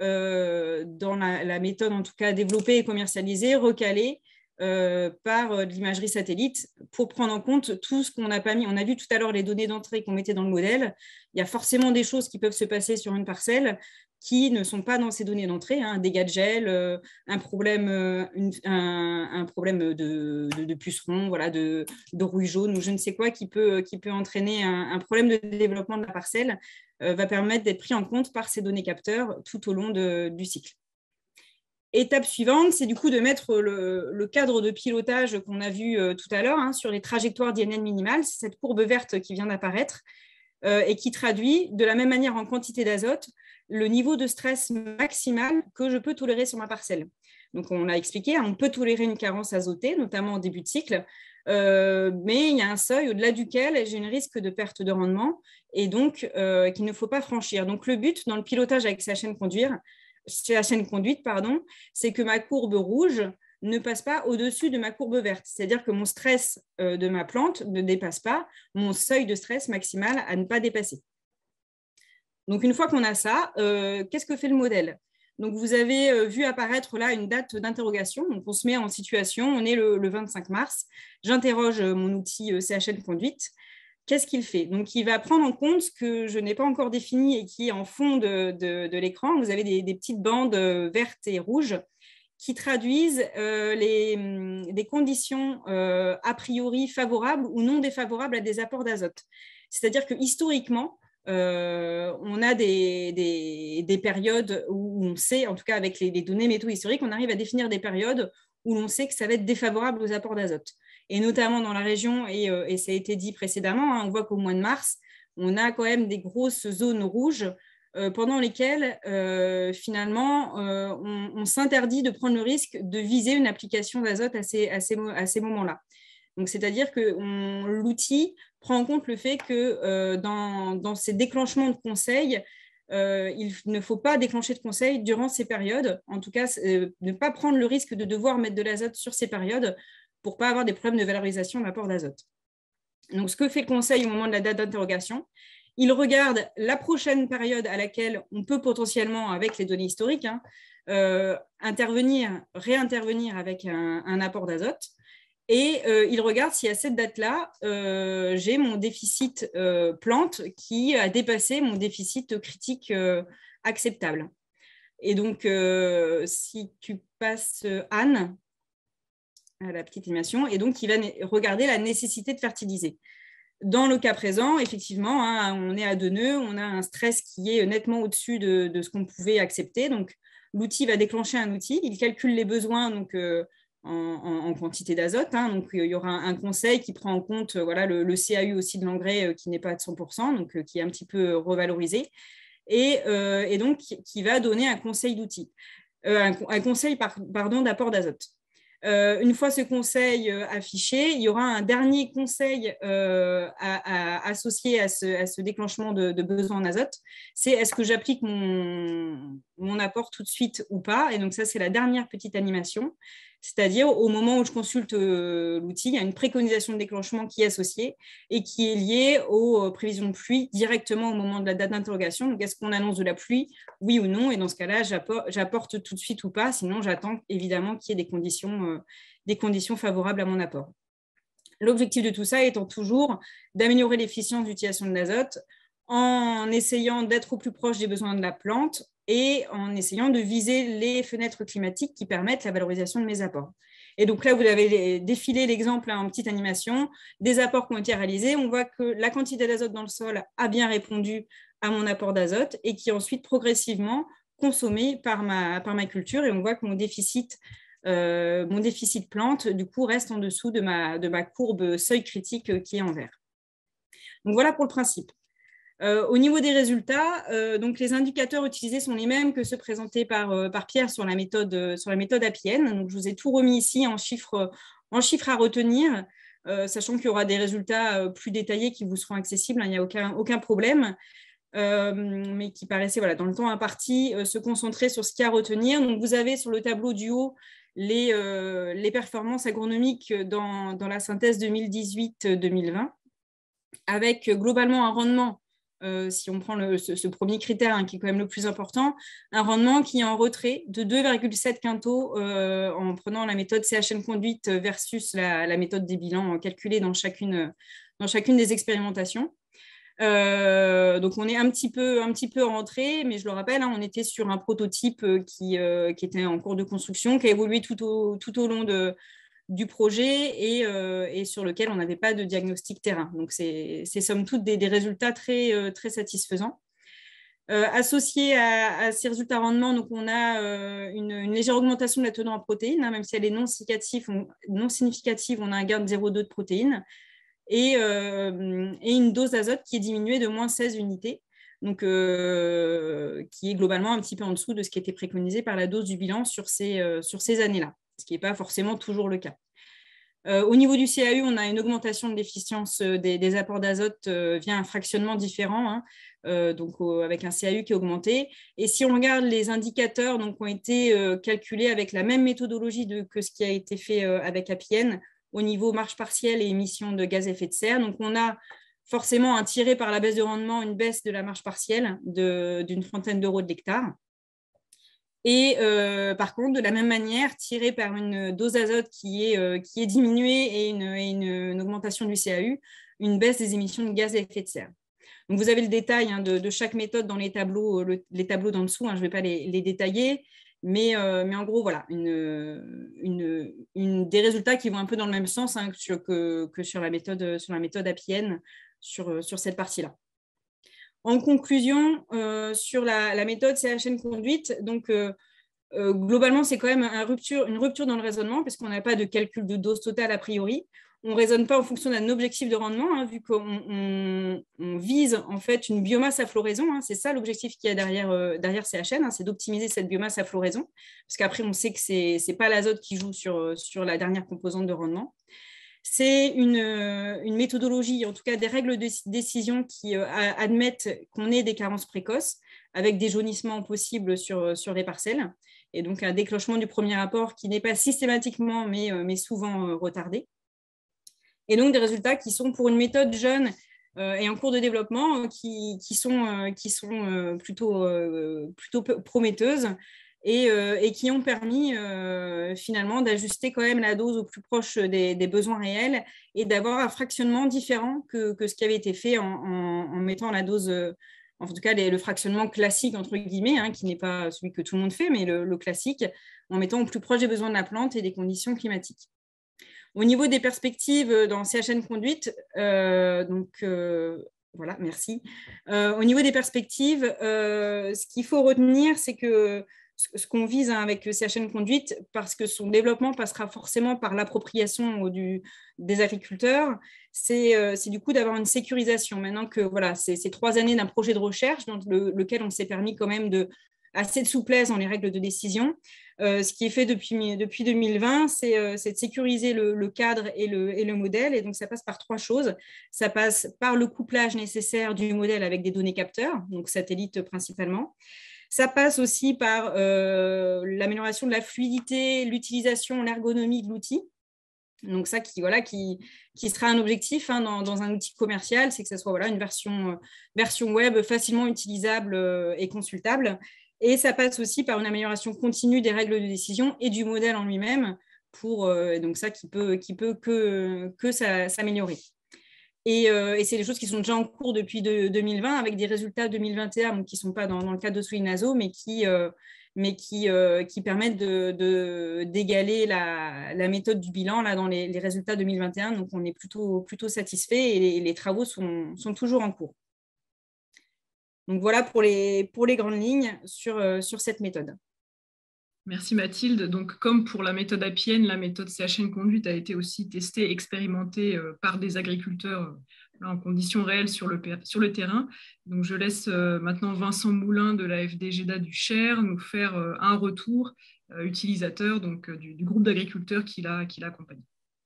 Speaker 8: euh, dans la, la méthode, en tout cas développée et commercialisée, recalée Euh, par euh, de l'imagerie satellite pour prendre en compte tout ce qu'on n'a pas mis. On a vu tout à l'heure les données d'entrée qu'on mettait dans le modèle. Il y a forcément des choses qui peuvent se passer sur une parcelle qui ne sont pas dans ces données d'entrée, hein, des dégâts de gel, euh, un problème, euh, une, un, un problème de, de, de puceron, voilà, de, de rouille jaune ou je ne sais quoi qui peut, qui peut entraîner un, un problème de développement de la parcelle, euh, va permettre d'être pris en compte par ces données capteurs tout au long de, du cycle. Étape suivante, c'est du coup de mettre le, le cadre de pilotage qu'on a vu euh, tout à l'heure hein, sur les trajectoires d'I N N minimales. C'est cette courbe verte qui vient d'apparaître euh, et qui traduit de la même manière en quantité d'azote le niveau de stress maximal que je peux tolérer sur ma parcelle. Donc, on l'a expliqué, hein, on peut tolérer une carence azotée, notamment en début de cycle, euh, mais il y a un seuil au-delà duquel j'ai un risque de perte de rendement et donc euh, qu'il ne faut pas franchir. Donc, le but dans le pilotage avec C H N conduire, C H N conduite, pardon, c'est que ma courbe rouge ne passe pas au-dessus de ma courbe verte. C'est-à-dire que mon stress euh, de ma plante ne dépasse pas mon seuil de stress maximal à ne pas dépasser. Donc, une fois qu'on a ça, euh, qu'est-ce que fait le modèle? Donc, vous avez euh, vu apparaître là une date d'interrogation. Donc, on se met en situation, on est le, le vingt-cinq mars. J'interroge mon outil euh, C H N conduite. Qu'est-ce qu'il fait? Donc, il va prendre en compte ce que je n'ai pas encore défini et qui est en fond de, de, de l'écran. Vous avez des, des petites bandes vertes et rouges qui traduisent euh, les, des conditions euh, a priori favorables ou non défavorables à des apports d'azote. C'est-à-dire que historiquement, euh, on a des, des, des périodes où on sait, en tout cas avec les, les données météo historiques, on arrive à définir des périodes où l'on sait que ça va être défavorable aux apports d'azote. Et notamment dans la région, et, euh, et ça a été dit précédemment, hein, on voit qu'au mois de mars, on a quand même des grosses zones rouges euh, pendant lesquelles, euh, finalement, euh, on, on s'interdit de prendre le risque de viser une application d'azote à ces, à ces, à ces moments-là. Donc, c'est-à-dire que l'outil prend en compte le fait que euh, dans, dans ces déclenchements de conseils, Euh, il ne faut pas déclencher de conseils durant ces périodes, en tout cas euh, ne pas prendre le risque de devoir mettre de l'azote sur ces périodes pour ne pas avoir des problèmes de valorisation de l'apport d'azote. Donc, ce que fait le conseil au moment de la date d'interrogation, il regarde la prochaine période à laquelle on peut potentiellement, avec les données historiques, hein, euh, intervenir, réintervenir avec un, un apport d'azote. Et euh, il regarde si à cette date-là, euh, j'ai mon déficit euh, plante qui a dépassé mon déficit critique euh, acceptable. Et donc, euh, si tu passes Anne à la petite animation, et donc il va regarder la nécessité de fertiliser. Dans le cas présent, effectivement, hein, on est à deux nœuds, on a un stress qui est nettement au-dessus de, de ce qu'on pouvait accepter. Donc, l'outil va déclencher un outil, il calcule les besoins donc, euh, en, en, en quantité d'azote. Hein, donc, il y aura un, un conseil qui prend en compte voilà, le, le C A U aussi de l'engrais euh, qui n'est pas de cent pour cent, donc euh, qui est un petit peu revalorisé, et, euh, et donc qui va donner un conseil d'outil, euh, un, un conseil par, pardon, d'apport d'azote. Euh, une fois ce conseil euh, affiché, il y aura un dernier conseil euh, à, à, associé à ce, à ce déclenchement de, de besoin en azote. C'est est-ce que j'applique mon, mon apport tout de suite ou pas? Et donc ça, c'est la dernière petite animation. C'est-à-dire, au moment où je consulte euh, l'outil, il y a une préconisation de déclenchement qui est associée et qui est liée aux euh, prévisions de pluie directement au moment de la date d'interrogation. Donc, est-ce qu'on annonce de la pluie, oui ou non? Et dans ce cas-là, j'apporte, j'apporte tout de suite ou pas. Sinon, j'attends évidemment qu'il y ait des conditions, euh, des conditions favorables à mon apport. L'objectif de tout ça étant toujours d'améliorer l'efficience d'utilisation de l'azote en essayant d'être au plus proche des besoins de la plante et en essayant de viser les fenêtres climatiques qui permettent la valorisation de mes apports. Et donc là, vous avez défilé l'exemple en petite animation des apports qui ont été réalisés. On voit que la quantité d'azote dans le sol a bien répondu à mon apport d'azote et qui est ensuite progressivement consommé par ma, par ma culture. Et on voit que mon déficit, euh, mon déficit plante, du coup, reste en dessous de ma, de ma courbe seuil critique qui est en vert. Donc voilà pour le principe. Euh, au niveau des résultats, euh, donc les indicateurs utilisés sont les mêmes que ceux présentés par, euh, par Pierre sur la méthode, euh, sur la méthode Appienne. Donc, je vous ai tout remis ici en chiffres, en chiffres à retenir, euh, sachant qu'il y aura des résultats euh, plus détaillés qui vous seront accessibles, hein, il n'y a aucun, aucun problème, euh, mais qui paraissaient voilà, dans le temps imparti euh, se concentrer sur ce qu'il y a à retenir. Donc, vous avez sur le tableau du haut les, euh, les performances agronomiques dans, dans la synthèse deux mille dix-huit deux mille vingt, avec globalement un rendement. Euh, si on prend le, ce, ce premier critère hein, qui est quand même le plus important, un rendement qui est en retrait de deux virgule sept quintaux euh, en prenant la méthode C H N conduite versus la, la méthode des bilans calculés dans chacune, dans chacune des expérimentations. Euh, donc on est un petit peu, un petit peu en retrait, mais je le rappelle, hein, on était sur un prototype qui, euh, qui était en cours de construction, qui a évolué tout au, tout au long de du projet et, euh, et sur lequel on n'avait pas de diagnostic terrain. Donc, c'est, c'est somme toute des, des résultats très, euh, très satisfaisants. Euh, associé à, à ces résultats rendement, donc on a euh, une, une légère augmentation de la teneur en protéines, hein, même si elle est non significative, on, non significative, on a un gain de zéro virgule deux de protéines et, euh, et une dose d'azote qui est diminuée de moins seize unités, donc, euh, qui est globalement un petit peu en dessous de ce qui était préconisé par la dose du bilan sur ces, euh, sur ces années-là, ce qui n'est pas forcément toujours le cas. Euh, au niveau du C A U, on a une augmentation de l'efficience des, des apports d'azote euh, via un fractionnement différent, hein, euh, donc euh, avec un C A U qui est augmenté. Et si on regarde les indicateurs donc, qui ont été euh, calculés avec la même méthodologie de, que ce qui a été fait euh, avec Appienne au niveau marge partielle et émissions de gaz à effet de serre, donc on a forcément un tiré par la baisse de rendement, une baisse de la marge partielle de, d'une trentaine d'euros de l'hectare. Et euh, par contre, de la même manière, tiré par une dose d'azote qui est, euh, qui est diminuée et, une, et une, une augmentation du C A U, une baisse des émissions de gaz à effet de serre. Donc, vous avez le détail hein, de, de chaque méthode dans les tableaux, le, les tableaux d'en dessous, hein, je ne vais pas les, les détailler, mais, euh, mais en gros, voilà, une, une, une, des résultats qui vont un peu dans le même sens hein, que, que, que sur la méthode, sur la méthode Appienne, sur, sur cette partie-là. En conclusion, euh, sur la, la méthode C H N conduite, donc euh, euh, globalement, c'est quand même un rupture, une rupture dans le raisonnement puisqu'on n'a pas de calcul de dose totale a priori. On ne raisonne pas en fonction d'un objectif de rendement, hein, vu qu'on on, on vise en fait une biomasse à floraison. Hein, c'est ça l'objectif qu'il y a derrière, euh, derrière C H N, hein, c'est d'optimiser cette biomasse à floraison, parce qu'après, on sait que ce n'est pas l'azote qui joue sur, sur la dernière composante de rendement. C'est une, une méthodologie, en tout cas des règles de décision qui euh, admettent qu'on ait des carences précoces avec des jaunissements possibles sur, sur les parcelles et donc un déclenchement du premier apport qui n'est pas systématiquement mais, mais souvent euh, retardé. et donc des résultats qui sont pour une méthode jeune euh, et en cours de développement qui, qui sont, euh, qui sont euh, plutôt, euh, plutôt prometteuses et, euh, et qui ont permis euh, finalement d'ajuster quand même la dose au plus proche des, des besoins réels et d'avoir un fractionnement différent que, que ce qui avait été fait en, en, en mettant la dose, en tout cas les, le fractionnement classique entre guillemets, hein, qui n'est pas celui que tout le monde fait, mais le, le classique, en mettant au plus proche des besoins de la plante et des conditions climatiques. Au niveau des perspectives dans C H N Conduite, euh, donc euh, voilà, merci. Euh, au niveau des perspectives, euh, ce qu'il faut retenir, c'est que ce qu'on vise hein, avec C H N Conduite, parce que son développement passera forcément par l'appropriation du, des agriculteurs, c'est euh, du coup d'avoir une sécurisation. Maintenant que voilà, c'est ces trois années d'un projet de recherche dans le, lequel on s'est permis quand même de assez de souplesse dans les règles de décision. Euh, ce qui est fait depuis, depuis deux mille vingt, c'est euh, de sécuriser le, le cadre et le, et le modèle. Et donc, ça passe par trois choses. Ça passe par le couplage nécessaire du modèle avec des données capteurs, donc satellites principalement. Ça passe aussi par euh, l'amélioration de la fluidité, l'utilisation, l'ergonomie de l'outil. Donc ça, qui, voilà, qui, qui sera un objectif hein, dans, dans un outil commercial, c'est que ce soit voilà, une version, version web facilement utilisable euh, et consultable. Et ça passe aussi par une amélioration continue des règles de décision et du modèle en lui-même, pour euh, donc ça qui peut, qui peut que, que s'améliorer. Et, euh, et c'est des choses qui sont déjà en cours depuis de, deux mille vingt, avec des résultats deux mille vingt et un, donc qui ne sont pas dans, dans le cadre de Solinazo, mais qui, euh, mais qui, euh, qui permettent d'égaler la, la méthode du bilan là, dans les, les résultats deux mille vingt et un. Donc on est plutôt, plutôt satisfait et les, les travaux sont, sont toujours en cours. Donc voilà pour les, pour les grandes lignes sur, euh, sur cette méthode.
Speaker 1: Merci Mathilde. Donc, comme pour la méthode Appienne, la méthode C H N Conduite a été aussi testée, expérimentée euh, par des agriculteurs euh, en conditions réelles sur le, sur le terrain. Donc, je laisse euh, maintenant Vincent Moulin de la F D G E D A du Cher nous faire euh, un retour euh, utilisateur donc, euh, du, du groupe d'agriculteurs qui l'a qui l'a accompagné.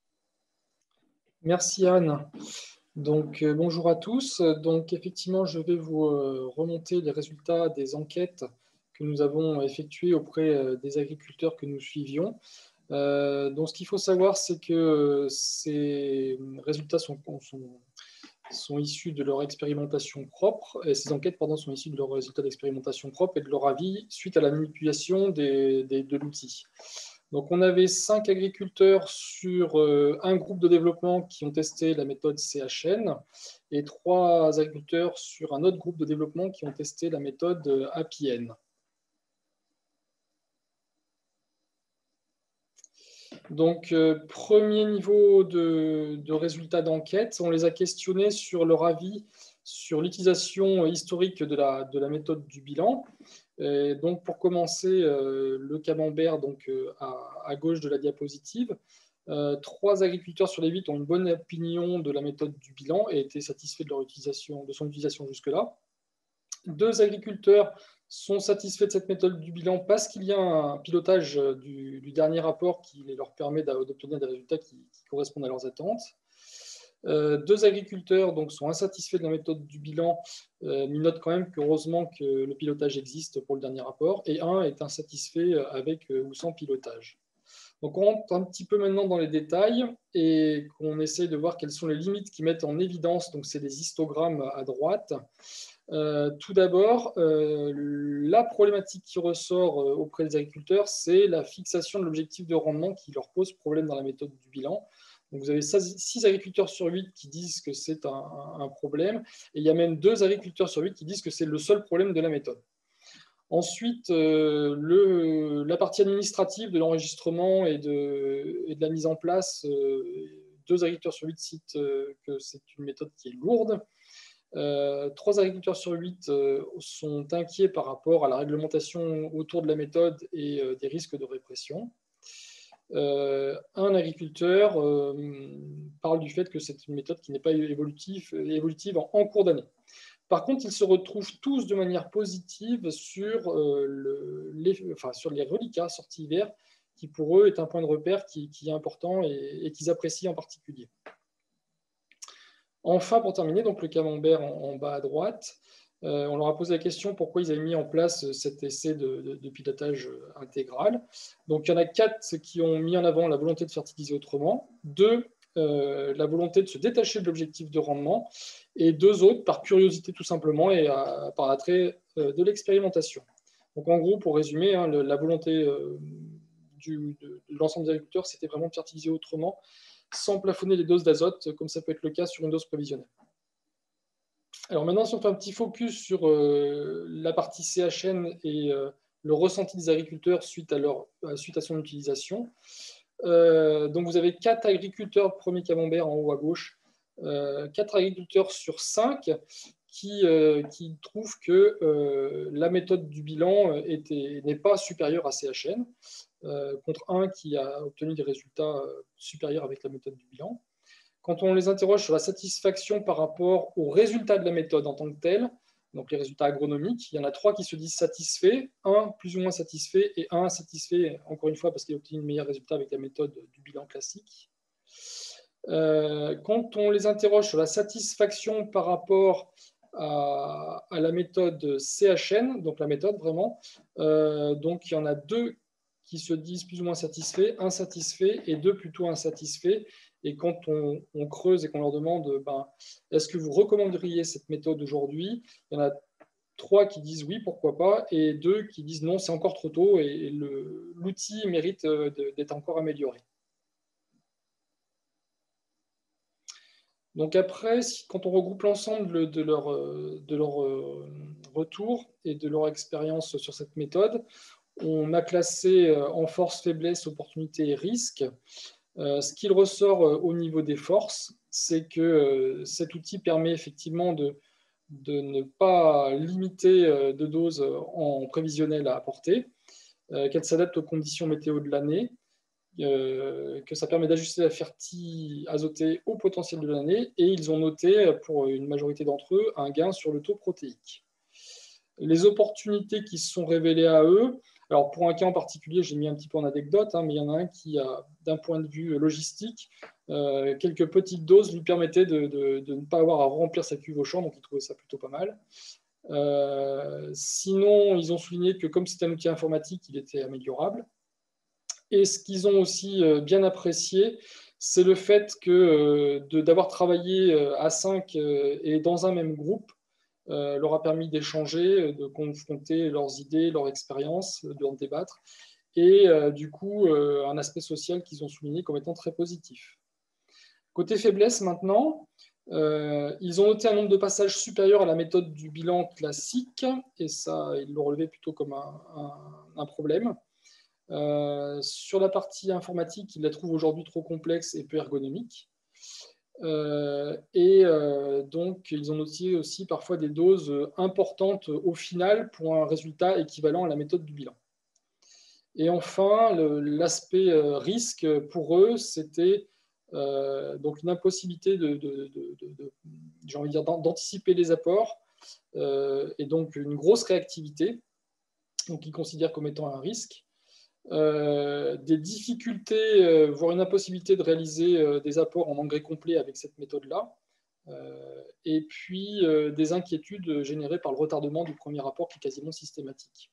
Speaker 9: Merci Anne. Donc, euh, bonjour à tous. Donc, effectivement, je vais vous euh, remonter les résultats des enquêtes que nous avons effectuées auprès euh, des agriculteurs que nous suivions. Euh, donc, ce qu'il faut savoir, c'est que ces résultats sont, sont, sont issus de leur expérimentation propre, et ces enquêtes pardon, sont issues de leurs résultats d'expérimentation propre et de leur avis suite à la manipulation des, des, de l'outil. Donc, on avait cinq agriculteurs sur euh, un groupe de développement qui ont testé la méthode C H N et trois agriculteurs sur un autre groupe de développement qui ont testé la méthode Appienne. Donc, euh, premier niveau de, de résultats d'enquête, on les a questionnés sur leur avis sur l'utilisation historique de la, de la méthode du bilan. Et donc, pour commencer, euh, le camembert donc, euh, à, à gauche de la diapositive. Euh, trois agriculteurs sur les huit ont une bonne opinion de la méthode du bilan et étaient satisfaits de, leur utilisation, de son utilisation jusque-là. Deux agriculteurs sont satisfaits de cette méthode du bilan parce qu'il y a un pilotage du, du dernier rapport qui leur permet d'obtenir des résultats qui, qui correspondent à leurs attentes. Euh, deux agriculteurs donc, sont insatisfaits de la méthode du bilan, euh, mais notent quand même qu'heureusement que le pilotage existe pour le dernier rapport, et un est insatisfait avec euh, ou sans pilotage. Donc on rentre un petit peu maintenant dans les détails et qu'on essaye de voir quelles sont les limites qui mettent en évidence, donc c'est des histogrammes à droite. Euh, tout d'abord, euh, la problématique qui ressort euh, auprès des agriculteurs, c'est la fixation de l'objectif de rendement qui leur pose problème dans la méthode du bilan. Donc vous avez six agriculteurs sur huit qui disent que c'est un, un problème, et il y a même deux agriculteurs sur huit qui disent que c'est le seul problème de la méthode. Ensuite, euh, le, la partie administrative de l'enregistrement et de, et de la mise en place, euh, deux agriculteurs sur huit citent euh, que c'est une méthode qui est lourde. Euh, trois agriculteurs sur huit euh, sont inquiets par rapport à la réglementation autour de la méthode et euh, des risques de répression. Euh, un agriculteur euh, parle du fait que c'est une méthode qui n'est pas évolutive, évolutive en, en cours d'année. Par contre, ils se retrouvent tous de manière positive sur, euh, le, les, enfin, sur les reliquats sortis hiver, qui pour eux est un point de repère qui, qui est important et, et qu'ils apprécient en particulier. Enfin, pour terminer, donc le camembert en, en bas à droite, euh, on leur a posé la question pourquoi ils avaient mis en place cet essai de, de, de pilotage intégral. Donc, il y en a quatre qui ont mis en avant la volonté de fertiliser autrement, deux euh, la volonté de se détacher de l'objectif de rendement, et deux autres par curiosité tout simplement et à, par attrait euh, de l'expérimentation. Donc en gros, pour résumer, hein, le, la volonté euh, du, de, de l'ensemble des agriculteurs, c'était vraiment de fertiliser autrement, sans plafonner les doses d'azote, comme ça peut être le cas sur une dose prévisionnelle. Alors maintenant, si on fait un petit focus sur euh, la partie C H N et euh, le ressenti des agriculteurs suite à, leur, suite à son utilisation. Euh, donc vous avez quatre agriculteurs, premier camembert en haut à gauche, euh, quatre agriculteurs sur cinq qui, euh, qui trouvent que euh, la méthode du bilan n'est pas supérieure à C H N, euh, contre un qui a obtenu des résultats supérieurs avec la méthode du bilan. Quand on les interroge sur la satisfaction par rapport aux résultats de la méthode en tant que telle, donc les résultats agronomiques, il y en a trois qui se disent satisfaits, un plus ou moins satisfait et un insatisfait, encore une fois, parce qu'il a obtenu de meilleurs résultats avec la méthode du bilan classique. Euh, quand on les interroge sur la satisfaction par rapport à, à la méthode C H N, donc la méthode vraiment, euh, donc il y en a deux qui se disent plus ou moins satisfaits, insatisfaits et deux plutôt insatisfaits. Et quand on, on creuse et qu'on leur demande ben, est-ce que vous recommanderiez cette méthode aujourd'hui, il y en a trois qui disent oui, pourquoi pas, et deux qui disent non, c'est encore trop tôt et l'outil mérite d'être encore amélioré. Donc après, quand on regroupe l'ensemble de leur, de leur retour et de leur expérience sur cette méthode, on a classé en force, faiblesse, opportunité et risque. Euh, ce qu'il ressort euh, au niveau des forces, c'est que euh, cet outil permet effectivement de, de ne pas limiter euh, de doses en prévisionnel à apporter, euh, qu'elle s'adapte aux conditions météo de l'année, euh, que ça permet d'ajuster la fertilité azotée au potentiel de l'année, et ils ont noté, pour une majorité d'entre eux, un gain sur le taux protéique. Les opportunités qui se sont révélées à eux, alors pour un cas en particulier, j'ai mis un petit peu en anecdote, hein, mais il y en a un qui, a, d'un point de vue logistique, euh, quelques petites doses lui permettaient de, de, de ne pas avoir à remplir sa cuve au champ, donc ils trouvaient ça plutôt pas mal. Euh, sinon, ils ont souligné que comme c'est un outil informatique, il était améliorable. Et ce qu'ils ont aussi bien apprécié, c'est le fait que euh, d'avoir travaillé à cinq euh, et dans un même groupe, Euh, leur a permis d'échanger, de confronter leurs idées, leurs expériences, de en débattre, et euh, du coup, euh, un aspect social qu'ils ont souligné comme étant très positif. Côté faiblesse maintenant, euh, ils ont noté un nombre de passages supérieur à la méthode du bilan classique, et ça, ils l'ont relevé plutôt comme un, un, un problème. Euh, sur la partie informatique, ils la trouvent aujourd'hui trop complexe et peu ergonomique. Euh, et euh, donc, ils ont noté aussi parfois des doses importantes au final pour un résultat équivalent à la méthode du bilan. Et enfin, l'aspect risque pour eux, c'était euh, donc une impossibilité de, de, de, de, de j'ai envie de dire, d'anticiper les apports euh, et donc une grosse réactivité, donc ils considèrent comme étant un risque. Euh, des difficultés, euh, voire une impossibilité de réaliser euh, des apports en engrais complet avec cette méthode-là, euh, et puis euh, des inquiétudes générées par le retardement du premier apport qui est quasiment systématique.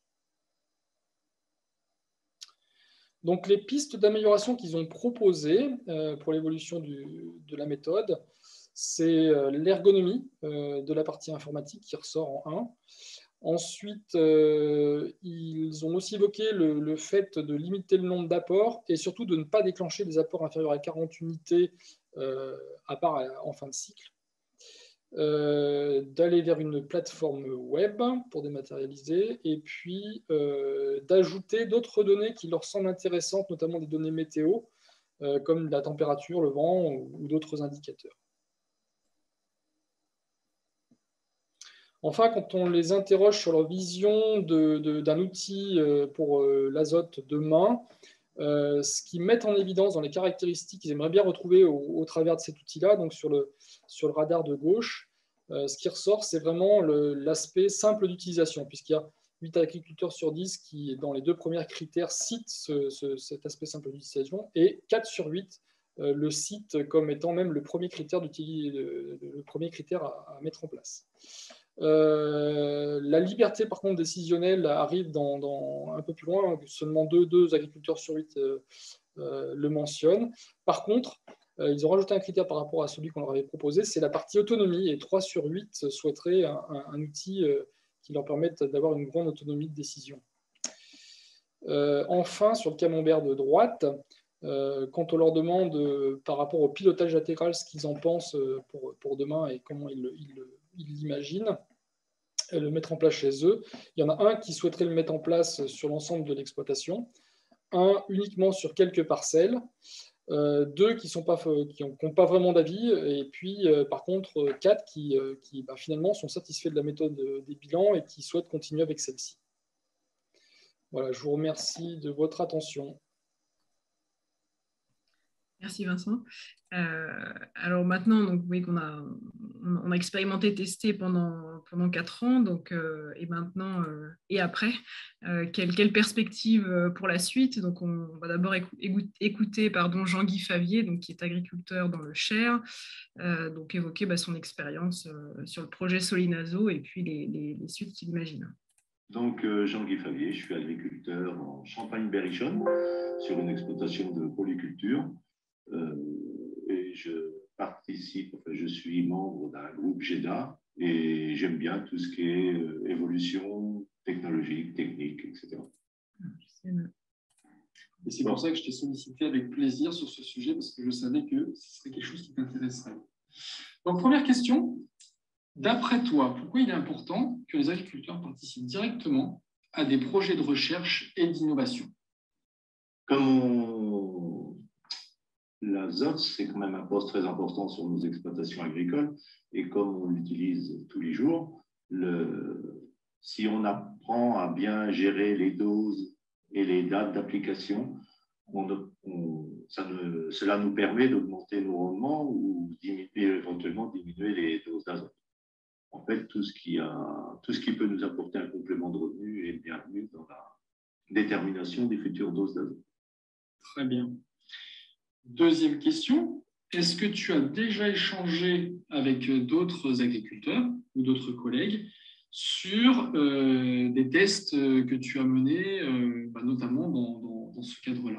Speaker 9: Donc les pistes d'amélioration qu'ils ont proposées euh, pour l'évolution de la méthode, c'est euh, l'ergonomie euh, de la partie informatique qui ressort en un. Ensuite, euh, ils ont aussi évoqué le, le fait de limiter le nombre d'apports et surtout de ne pas déclencher des apports inférieurs à quarante unités, euh, à part en fin de cycle. Euh, d'aller vers une plateforme web pour dématérialiser et puis euh, d'ajouter d'autres données qui leur semblent intéressantes, notamment des données météo, euh, comme la température, le vent ou, ou d'autres indicateurs. Enfin, quand on les interroge sur leur vision de, de, d'un outil pour l'azote demain, euh, ce qu'ils mettent en évidence dans les caractéristiques qu'ils aimeraient bien retrouver au, au travers de cet outil-là, donc sur le, sur le radar de gauche, euh, ce qui ressort, c'est vraiment l'aspect simple d'utilisation, puisqu'il y a huit agriculteurs sur dix qui, dans les deux premiers critères, citent ce, ce, cet aspect simple d'utilisation, et quatre sur huit euh, le citent comme étant même le premier critère, le, le premier critère à, à mettre en place. Euh, la liberté, par contre, décisionnelle arrive dans, dans un peu plus loin. Seulement deux, deux agriculteurs sur huit euh, euh, le mentionnent. Par contre, Euh, ils ont rajouté un critère par rapport à celui qu'on leur avait proposé, c'est la partie autonomie, et trois sur huit souhaiteraient un, un, un outil euh, qui leur permette d'avoir une grande autonomie de décision. Euh, enfin, sur le camembert de droite, euh, quand on leur demande euh, par rapport au pilotage intégral ce qu'ils en pensent euh, pour, pour demain et comment ils l'imaginent, le mettre en place chez eux. Il y en a un qui souhaiterait le mettre en place sur l'ensemble de l'exploitation, un uniquement sur quelques parcelles, euh, deux qui n'ont pas, pas vraiment d'avis, et puis euh, par contre quatre qui, euh, qui bah, finalement sont satisfaits de la méthode des bilans et qui souhaitent continuer avec celle-ci. Voilà, je vous remercie de votre attention.
Speaker 1: Merci Vincent. Euh, alors maintenant, donc, vous voyez qu'on a, on a expérimenté, testé pendant, pendant quatre ans, donc, euh, et maintenant, euh, et après, euh, quelle, quelle perspective pour la suite? Donc on, on va d'abord écouter, écouter pardon, Jean-Guy Favier, donc, qui est agriculteur dans le Cher, euh, donc évoquer bah, son expérience euh, sur le projet Solinazo et puis les, les, les suites qu'il imagine.
Speaker 10: Donc, euh, Jean-Guy Favier, je suis agriculteur en Champagne-Berrichonne, sur une exploitation de polyculture. Euh, et je participe, enfin, je suis membre d'un groupe G E D A et j'aime bien tout ce qui est euh, évolution technologique, technique, et cetera.
Speaker 11: Et c'est pour ça que je t'ai sollicité avec plaisir sur ce sujet, parce que je savais que ce serait quelque chose qui t'intéresserait. Donc, première question. D'après toi, pourquoi il est important que les agriculteurs participent directement à des projets de recherche et d'innovation?
Speaker 10: Comme on... l'azote, c'est quand même un poste très important sur nos exploitations agricoles, et comme on l'utilise tous les jours, le... si on apprend à bien gérer les doses et les dates d'application, on... on... Ça ne... cela nous permet d'augmenter nos rendements ou diminuer, éventuellement diminuer les doses d'azote. En fait, tout ce, qui a, tout ce qui peut nous apporter un complément de revenu est bienvenu dans la détermination des futures doses d'azote.
Speaker 11: Très bien. Deuxième question, est-ce que tu as déjà échangé avec d'autres agriculteurs ou d'autres collègues sur euh, des tests que tu as menés, euh, bah, notamment dans, dans, dans ce cadre-là?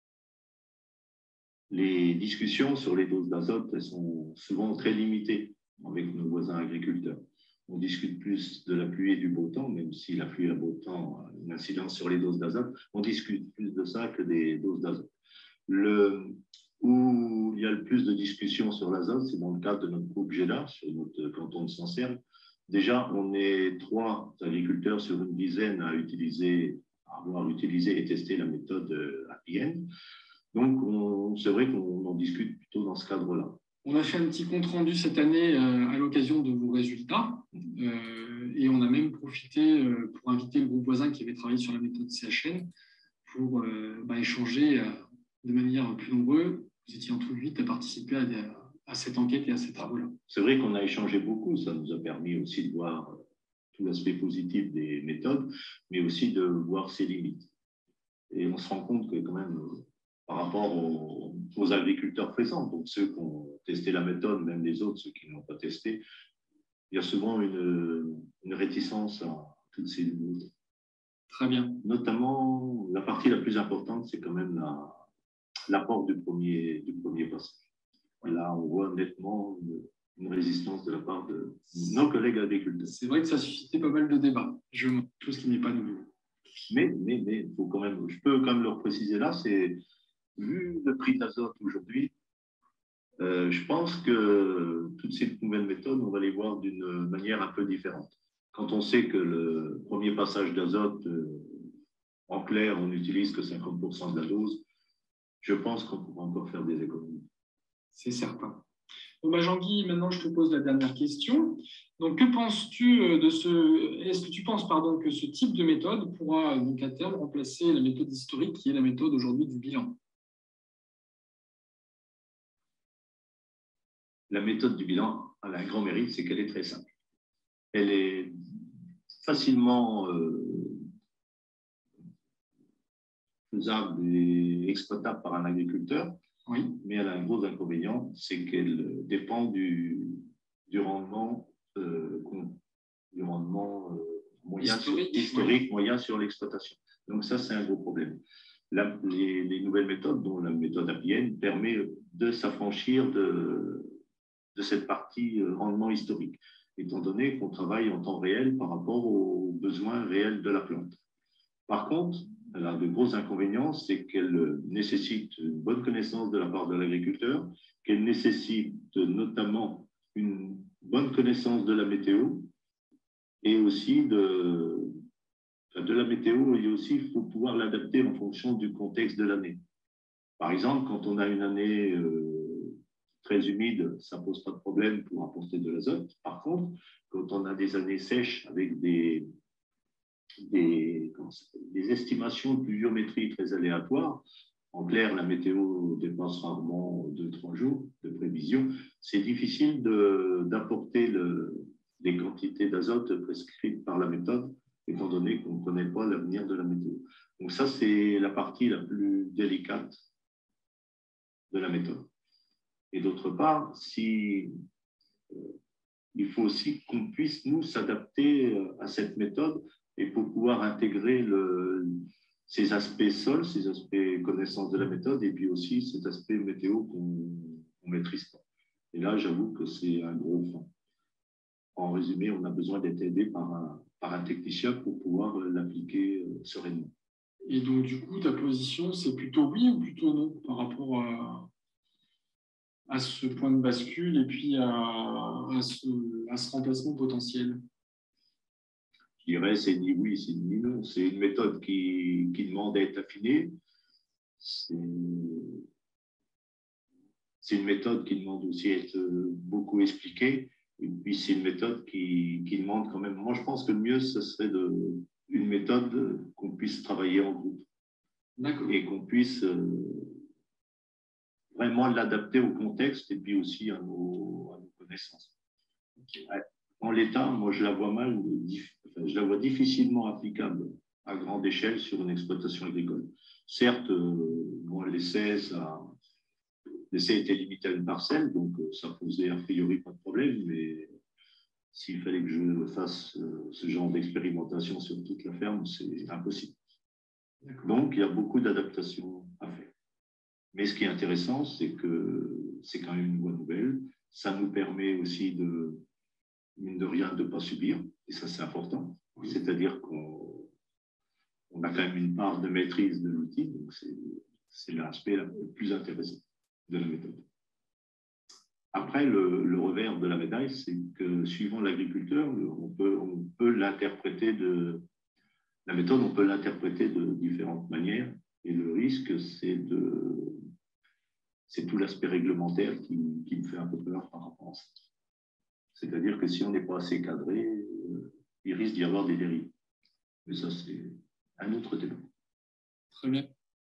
Speaker 10: Les discussions sur les doses d'azote, elles sont souvent très limitées avec nos voisins agriculteurs. On discute plus de la pluie et du beau temps, même si la pluie et le beau temps a une incidence sur les doses d'azote, on discute plus de ça que des doses d'azote. Le, où il y a le plus de discussions sur l'azote, c'est dans le cadre de notre groupe G E D A, sur notre canton de Sancerre. Déjà, on est trois agriculteurs sur une dizaine à utiliser, à avoir utilisé et testé la méthode A P I N. Donc, c'est vrai qu'on en discute plutôt dans ce cadre-là.
Speaker 11: On a fait un petit compte-rendu cette année euh, à l'occasion de vos résultats euh, et on a même profité euh, pour inviter le groupe voisin qui avait travaillé sur la méthode C H N pour euh, bah, échanger euh, de manière plus nombreuse. Vous étiez en tout huit à participer à, des, à cette enquête et à ces travaux-là.
Speaker 10: C'est vrai qu'on a échangé beaucoup. Ça nous a permis aussi de voir tout l'aspect positif des méthodes, mais aussi de voir ses limites. Et on se rend compte que quand même, par rapport aux, aux agriculteurs présents, donc ceux qui ont testé la méthode, même les autres, ceux qui ne l'ont pas testé, il y a souvent une, une réticence à toutes ces nouveautés.
Speaker 11: Très bien.
Speaker 10: Notamment, la partie la plus importante, c'est quand même l'apport du premier, du premier passage. Là, on voit nettement une, une résistance de la part de nos collègues agriculteurs.
Speaker 11: C'est vrai que ça suscitait pas mal de débats, je tout ce qui n'est pas nouveau.
Speaker 10: Mais, mais, mais faut quand même, je peux quand même le préciser là, c'est vu le prix d'azote aujourd'hui, euh, je pense que toutes ces nouvelles méthodes, on va les voir d'une manière un peu différente. Quand on sait que le premier passage d'azote, euh, en clair, on n'utilise que cinquante pour cent de la dose, je pense qu'on pourra encore faire des économies.
Speaker 11: C'est certain. Bon, bah Jean-Guy, maintenant je te pose la dernière question. Donc, que penses-tu de ce. Est-ce que tu penses pardon, que ce type de méthode pourra donc à terme remplacer la méthode historique qui est la méthode aujourd'hui du bilan?
Speaker 10: La méthode du bilan a un grand mérite, c'est qu'elle est très simple. Elle est facilement euh, faisable et exploitable par un agriculteur,
Speaker 11: oui.
Speaker 10: Mais elle a un gros inconvénient, c'est qu'elle dépend du, du rendement, euh, du rendement euh, moyen,
Speaker 11: historique,
Speaker 10: historique
Speaker 11: oui.
Speaker 10: moyen sur l'exploitation. Donc ça, c'est un gros problème. la, les, les nouvelles méthodes, dont la méthode A P I N, permet de s'affranchir de, de cette partie rendement historique, étant donné qu'on travaille en temps réel par rapport aux besoins réels de la plante. Par contre, elle a de gros inconvénients, c'est qu'elle nécessite une bonne connaissance de la part de l'agriculteur, qu'elle nécessite notamment une bonne connaissance de la météo et aussi de, de la météo, et aussi il faut pouvoir l'adapter en fonction du contexte de l'année. Par exemple, quand on a une année euh, très humide, ça ne pose pas de problème pour apporter de l'azote. Par contre, quand on a des années sèches avec des Des, des estimations de pluviométrie très aléatoires. En clair, la météo dépasse rarement deux trois jours de prévision. C'est difficile d'apporter les quantités d'azote prescrites par la méthode, étant donné qu'on ne connaît pas l'avenir de la météo. Donc ça, c'est la partie la plus délicate de la méthode. Et d'autre part, si, euh, il faut aussi qu'on puisse, nous, s'adapter à cette méthode et pour pouvoir intégrer le, ces aspects sol, ces aspects connaissance de la méthode, et puis aussi cet aspect météo qu'on ne maîtrise pas. Et là, j'avoue que c'est un gros frein. En résumé, on a besoin d'être aidé par un, par un technicien pour pouvoir l'appliquer sereinement.
Speaker 11: Et donc, du coup, ta position, c'est plutôt oui ou plutôt non par rapport à, à ce point de bascule et puis à, à, ce, à ce remplacement potentiel?
Speaker 10: Je dirais, c'est ni oui, c'est ni non. C'est une méthode qui, qui demande à être affinée. C'est une méthode qui demande aussi à être beaucoup expliquée. Et puis, c'est une méthode qui, qui demande quand même… Moi, je pense que le mieux, ce serait de, une méthode qu'on puisse travailler en groupe. Et qu'on puisse euh, vraiment l'adapter au contexte et puis aussi à nos, à nos connaissances. Ouais. En l'état, moi, je la vois mal, je la vois difficilement applicable à grande échelle sur une exploitation agricole. Certes, bon, l'essai était limité à une parcelle, donc ça posait a priori pas de problème, mais s'il fallait que je fasse ce genre d'expérimentation sur toute la ferme, c'est impossible. Donc, il y a beaucoup d'adaptations à faire. Mais ce qui est intéressant, c'est que c'est quand même une bonne nouvelle. Ça nous permet aussi de mine de rien, de ne pas subir, et ça c'est important. C'est-à-dire qu'on on a quand même une part de maîtrise de l'outil, donc c'est l'aspect le plus intéressant de la méthode. Après, le, le revers de la médaille, c'est que suivant l'agriculteur, on peut, on peut l'interpréter de la méthode, on peut l'interpréter de différentes manières, et le risque, c'est de c'est tout l'aspect réglementaire qui, qui me fait un peu peur par rapport à ça. C'est-à-dire que si on n'est pas assez cadré, euh, il risque d'y avoir des dérives. Mais ça, c'est un autre débat.
Speaker 11: Très bien.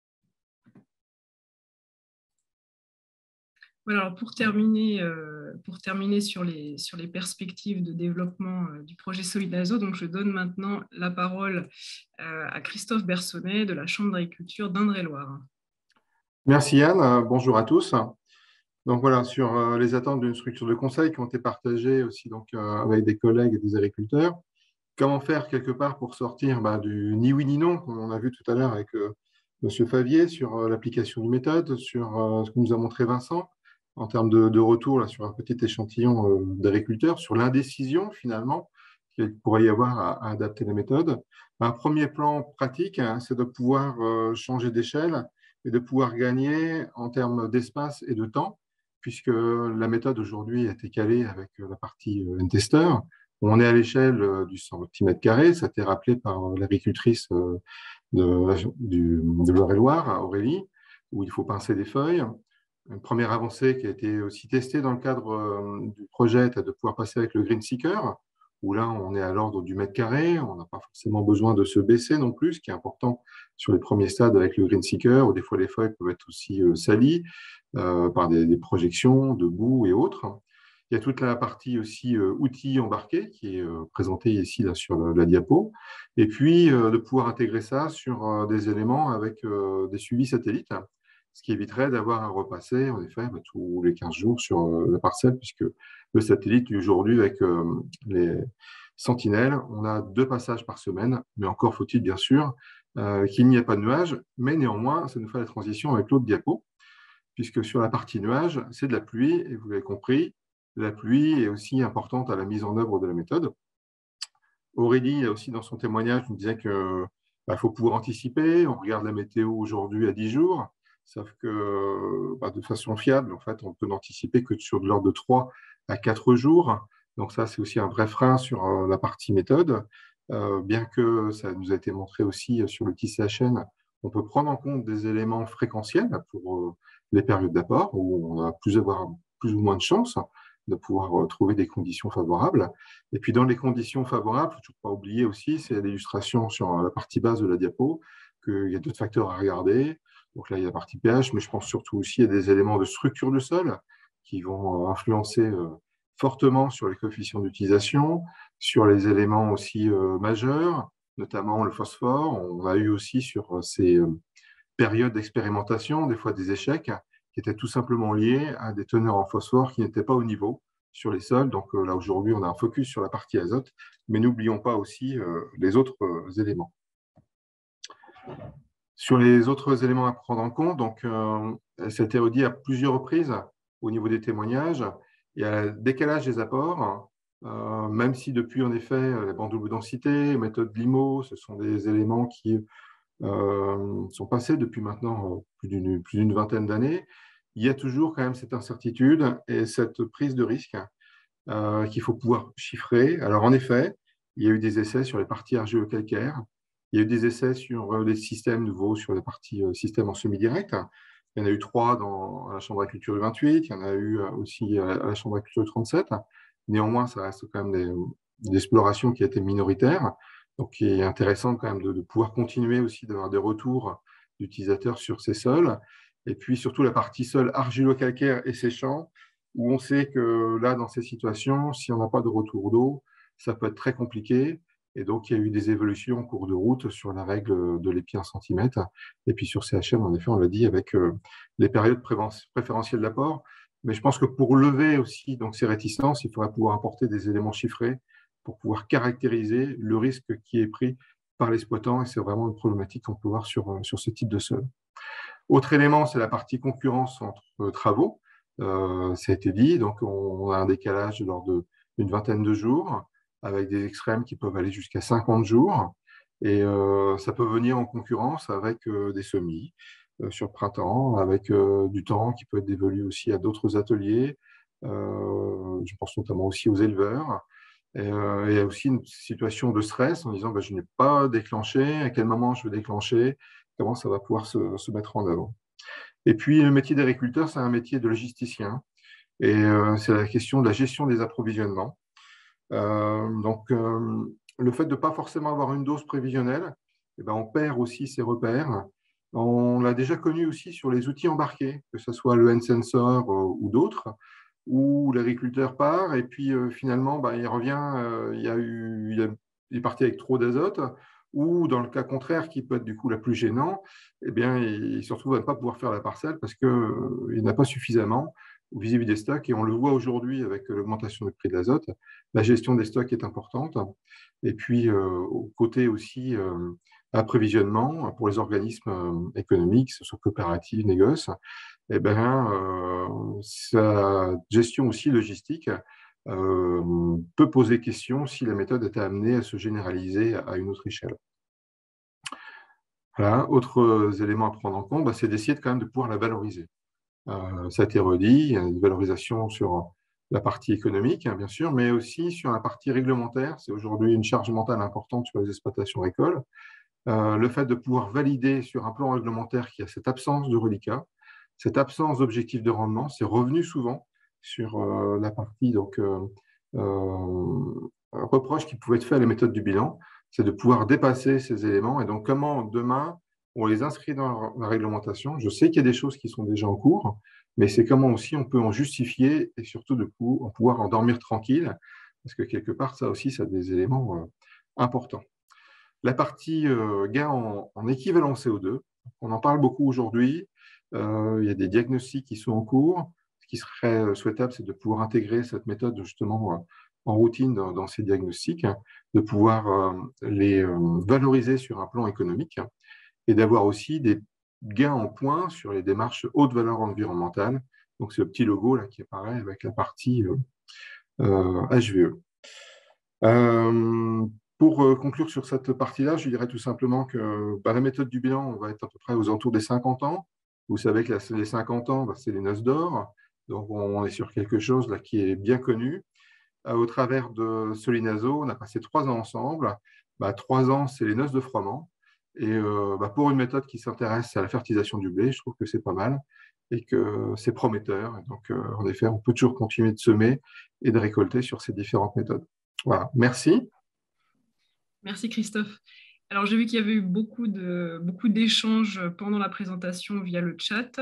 Speaker 1: Voilà, alors pour terminer, euh, pour terminer sur, les, sur les perspectives de développement euh, du projet Solinazo, donc je donne maintenant la parole euh, à Christophe Bersonnet de la Chambre d'agriculture d'Indre-et-Loire.
Speaker 12: Merci Yann, bonjour à tous. Donc voilà, sur euh, les attentes d'une structure de conseil qui ont été partagées aussi donc, euh, avec des collègues et des agriculteurs. Comment faire quelque part pour sortir bah, du ni oui ni non, comme on a vu tout à l'heure avec euh, M. Favier, sur euh, l'application d'une méthode, sur euh, ce que nous a montré Vincent, en termes de, de retour là, sur un petit échantillon euh, d'agriculteurs, sur l'indécision finalement qu'il pourrait y avoir à, à adapter les méthodes. Un premier plan pratique, hein, c'est de pouvoir euh, changer d'échelle et de pouvoir gagner en termes d'espace et de temps, puisque la méthode aujourd'hui a été calée avec la partie N-Tester. On est à l'échelle du cent petits mètres carrés, ça a été rappelé par l'agricultrice de, de Loire-et-Loire, Aurélie, où il faut pincer des feuilles. Une première avancée qui a été aussi testée dans le cadre du projet est de pouvoir passer avec le Green Seeker, où là, on est à l'ordre du mètre carré, on n'a pas forcément besoin de se baisser non plus, ce qui est important sur les premiers stades avec le Green Seeker, où des fois les feuilles peuvent être aussi euh, salies euh, par des, des projections de boue et autres. Il y a toute la partie aussi euh, outils embarqués qui est euh, présentée ici là, sur la, la diapo, et puis euh, de pouvoir intégrer ça sur euh, des éléments avec euh, des suivis satellites, ce qui éviterait d'avoir à repasser en effet bah, tous les quinze jours sur euh, la parcelle, puisque le satellite aujourd'hui avec euh, les sentinelles, on a deux passages par semaine, mais encore faut-il bien sûr euh, qu'il n'y a pas de nuages, mais néanmoins, ça nous fait la transition avec l'autre diapo, puisque sur la partie nuage, c'est de la pluie, et vous l'avez compris, la pluie est aussi importante à la mise en œuvre de la méthode. Aurélie, aussi dans son témoignage, nous disait qu'il bah, faut pouvoir anticiper, on regarde la météo aujourd'hui à dix jours, sauf que bah, de façon fiable, en fait, on peut n'anticiper que sur de l'ordre de trois à quatre jours. Donc ça, c'est aussi un vrai frein sur euh, la partie méthode. Euh, bien que ça nous a été montré aussi sur l'outil C H N, on peut prendre en compte des éléments fréquentiels pour euh, les périodes d'apport, où on a plus, avoir, plus ou moins de chances de pouvoir euh, trouver des conditions favorables. Et puis dans les conditions favorables, il ne faut toujours pas oublier aussi, c'est l'illustration sur la partie basse de la diapo, qu'il y a d'autres facteurs à regarder. Donc là, il y a la partie pH, mais je pense surtout aussi à des éléments de structure de sol qui vont euh, influencer euh, fortement sur les coefficients d'utilisation, sur les éléments aussi euh, majeurs, notamment le phosphore. On a eu aussi sur euh, ces euh, périodes d'expérimentation, des fois des échecs, qui étaient tout simplement liés à des teneurs en phosphore qui n'étaient pas au niveau sur les sols. Donc euh, là, aujourd'hui, on a un focus sur la partie azote, mais n'oublions pas aussi euh, les autres euh, éléments. Sur les autres éléments à prendre en compte, donc, euh, ça a été redit à plusieurs reprises au niveau des témoignages. Il y a le décalage des apports, euh, même si depuis, en effet, les bandes double densité, méthode LIMO, ce sont des éléments qui euh, sont passés depuis maintenant plus d'une plus d'une vingtaine d'années. Il y a toujours quand même cette incertitude et cette prise de risque euh, qu'il faut pouvoir chiffrer. Alors, en effet, il y a eu des essais sur les parties argilo-calcaires. Il y a eu des essais sur des systèmes nouveaux, sur les parties euh, systèmes en semi-direct. Il y en a eu trois dans à la Chambre d'agriculture du vingt-huit, il y en a eu aussi à la Chambre d'agriculture du trente-sept. Néanmoins, ça reste quand même des, des explorations qui étaient minoritaires. Donc, il est intéressant quand même de, de pouvoir continuer aussi d'avoir des retours d'utilisateurs sur ces sols. Et puis, surtout la partie sol argilo-calcaire et séchant, où on sait que là, dans ces situations, si on n'a pas de retour d'eau, ça peut être très compliqué. Et donc, il y a eu des évolutions en cours de route sur la règle de l'épi un centimètre. Et puis sur C H M, en effet, on l'a dit, avec euh, les périodes préférentielles d'apport. Mais je pense que pour lever aussi donc, ces réticences, il faudra pouvoir apporter des éléments chiffrés pour pouvoir caractériser le risque qui est pris par l'exploitant. Et c'est vraiment une problématique qu'on peut voir sur, sur ce type de sol. Autre élément, c'est la partie concurrence entre euh, travaux. Euh, ça a été dit, donc on a un décalage lors d'une vingtaine de jours, avec des extrêmes qui peuvent aller jusqu'à cinquante jours. Et euh, ça peut venir en concurrence avec euh, des semis euh, sur le printemps, avec euh, du temps qui peut être dévolu aussi à d'autres ateliers. Euh, je pense notamment aussi aux éleveurs. Et, euh, il y a aussi une situation de stress en disant bah, je n'ai pas déclenché, à quel moment je vais déclencher, comment ça va pouvoir se, se mettre en œuvre. Et puis, le métier d'agriculteur, c'est un métier de logisticien. Et euh, c'est la question de la gestion des approvisionnements. Euh, donc, euh, le fait de ne pas forcément avoir une dose prévisionnelle, eh ben, on perd aussi ses repères. On l'a déjà connu aussi sur les outils embarqués, que ce soit le N-Sensor euh, ou d'autres, où l'agriculteur part et puis euh, finalement, bah, il revient, euh, il, y a eu, il, a, il est parti avec trop d'azote, ou dans le cas contraire, qui peut être du coup la plus gênant, eh bien, il se retrouve à ne pas pouvoir faire la parcelle parce qu'il euh, n'a pas suffisamment vis-à-vis des stocks, et on le voit aujourd'hui avec l'augmentation du prix de l'azote, la gestion des stocks est importante. Et puis, euh, au côté aussi euh, approvisionnement pour les organismes euh, économiques, que ce soit coopératives, négoces, eh ben, euh, sa gestion aussi logistique euh, peut poser question si la méthode était amenée à se généraliser à une autre échelle. Voilà. Autres éléments à prendre en compte, bah, c'est d'essayer de, quand même de pouvoir la valoriser. Euh, ça a été redit, il y a une valorisation sur la partie économique, hein, bien sûr, mais aussi sur la partie réglementaire. C'est aujourd'hui une charge mentale importante sur les exploitations agricoles. Euh, le fait de pouvoir valider sur un plan réglementaire qu'il y a cette absence de reliquat, cette absence d'objectif de rendement, c'est revenu souvent sur euh, la partie donc, euh, euh, reproche qui pouvait être fait à la méthode du bilan, c'est de pouvoir dépasser ces éléments. Et donc, comment demain, on les inscrit dans la réglementation. Je sais qu'il y a des choses qui sont déjà en cours, mais c'est comment aussi on peut en justifier et surtout de pouvoir en dormir tranquille, parce que quelque part, ça aussi, ça a des éléments euh, importants. La partie euh, gain en, en équivalent C O deux, on en parle beaucoup aujourd'hui. Euh, il y a des diagnostics qui sont en cours. Ce qui serait souhaitable, c'est de pouvoir intégrer cette méthode justement euh, en routine dans, dans ces diagnostics, de pouvoir euh, les euh, valoriser sur un plan économique. et d'avoir aussi des gains en points sur les démarches haute valeur environnementale. Donc, c'est le petit logo là, qui apparaît avec la partie euh, euh, H V E. Euh, pour euh, conclure sur cette partie-là, je dirais tout simplement que bah, la méthode du bilan, on va être à peu près aux alentours des cinquante ans. Vous savez que là, les cinquante ans, bah, c'est les noces d'or. Donc, on est sur quelque chose là, qui est bien connu. Euh, au travers de Solinazo, on a passé trois ans ensemble. Bah, trois ans, c'est les noces de froment. Et euh, bah, pour une méthode qui s'intéresse à la fertilisation du blé, je trouve que c'est pas mal et que c'est prometteur. Et donc, euh, en effet, on peut toujours continuer de semer et de récolter sur ces différentes méthodes. Voilà, merci.
Speaker 1: Merci Christophe. Alors, j'ai vu qu'il y avait eu beaucoup de, beaucoup d'échanges pendant la présentation via le chat.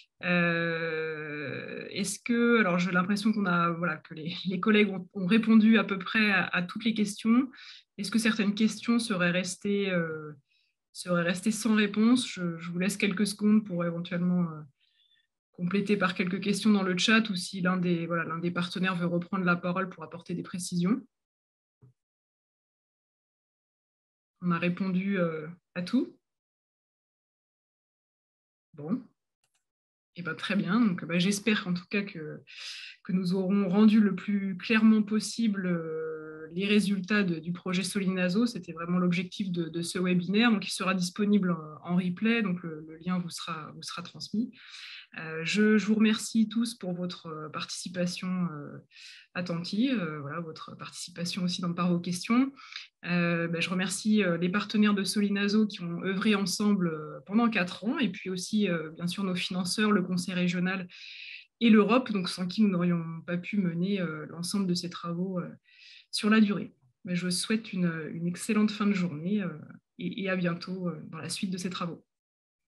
Speaker 1: Euh, est-ce que, alors j'ai l'impression qu'on a, voilà, que les, les collègues ont, ont répondu à peu près à, à toutes les questions. Est-ce que certaines questions seraient restées, euh, seraient restées sans réponse? je, je vous laisse quelques secondes pour éventuellement euh, compléter par quelques questions dans le chat ou si l'un des, voilà, l'un des partenaires veut reprendre la parole pour apporter des précisions. On a répondu euh, à tout. Bon. Et ben, très bien. Donc, ben, j'espère en tout cas que, que nous aurons rendu le plus clairement possible euh, les résultats de, du projet Solinazo. C'était vraiment l'objectif de, de ce webinaire. Donc, il sera disponible en, en replay. Donc, le, le lien vous sera, vous sera transmis. Euh, je, je vous remercie tous pour votre participation euh, attentive, euh, voilà, votre participation aussi dans, par vos questions. Euh, ben, je remercie euh, les partenaires de Solinazo qui ont œuvré ensemble euh, pendant quatre ans, et puis aussi, euh, bien sûr, nos financeurs, le Conseil régional et l'Europe, donc sans qui nous n'aurions pas pu mener euh, l'ensemble de ces travaux euh, sur la durée. Mais je vous souhaite une, une excellente fin de journée euh, et, et à bientôt euh, dans la suite de ces travaux.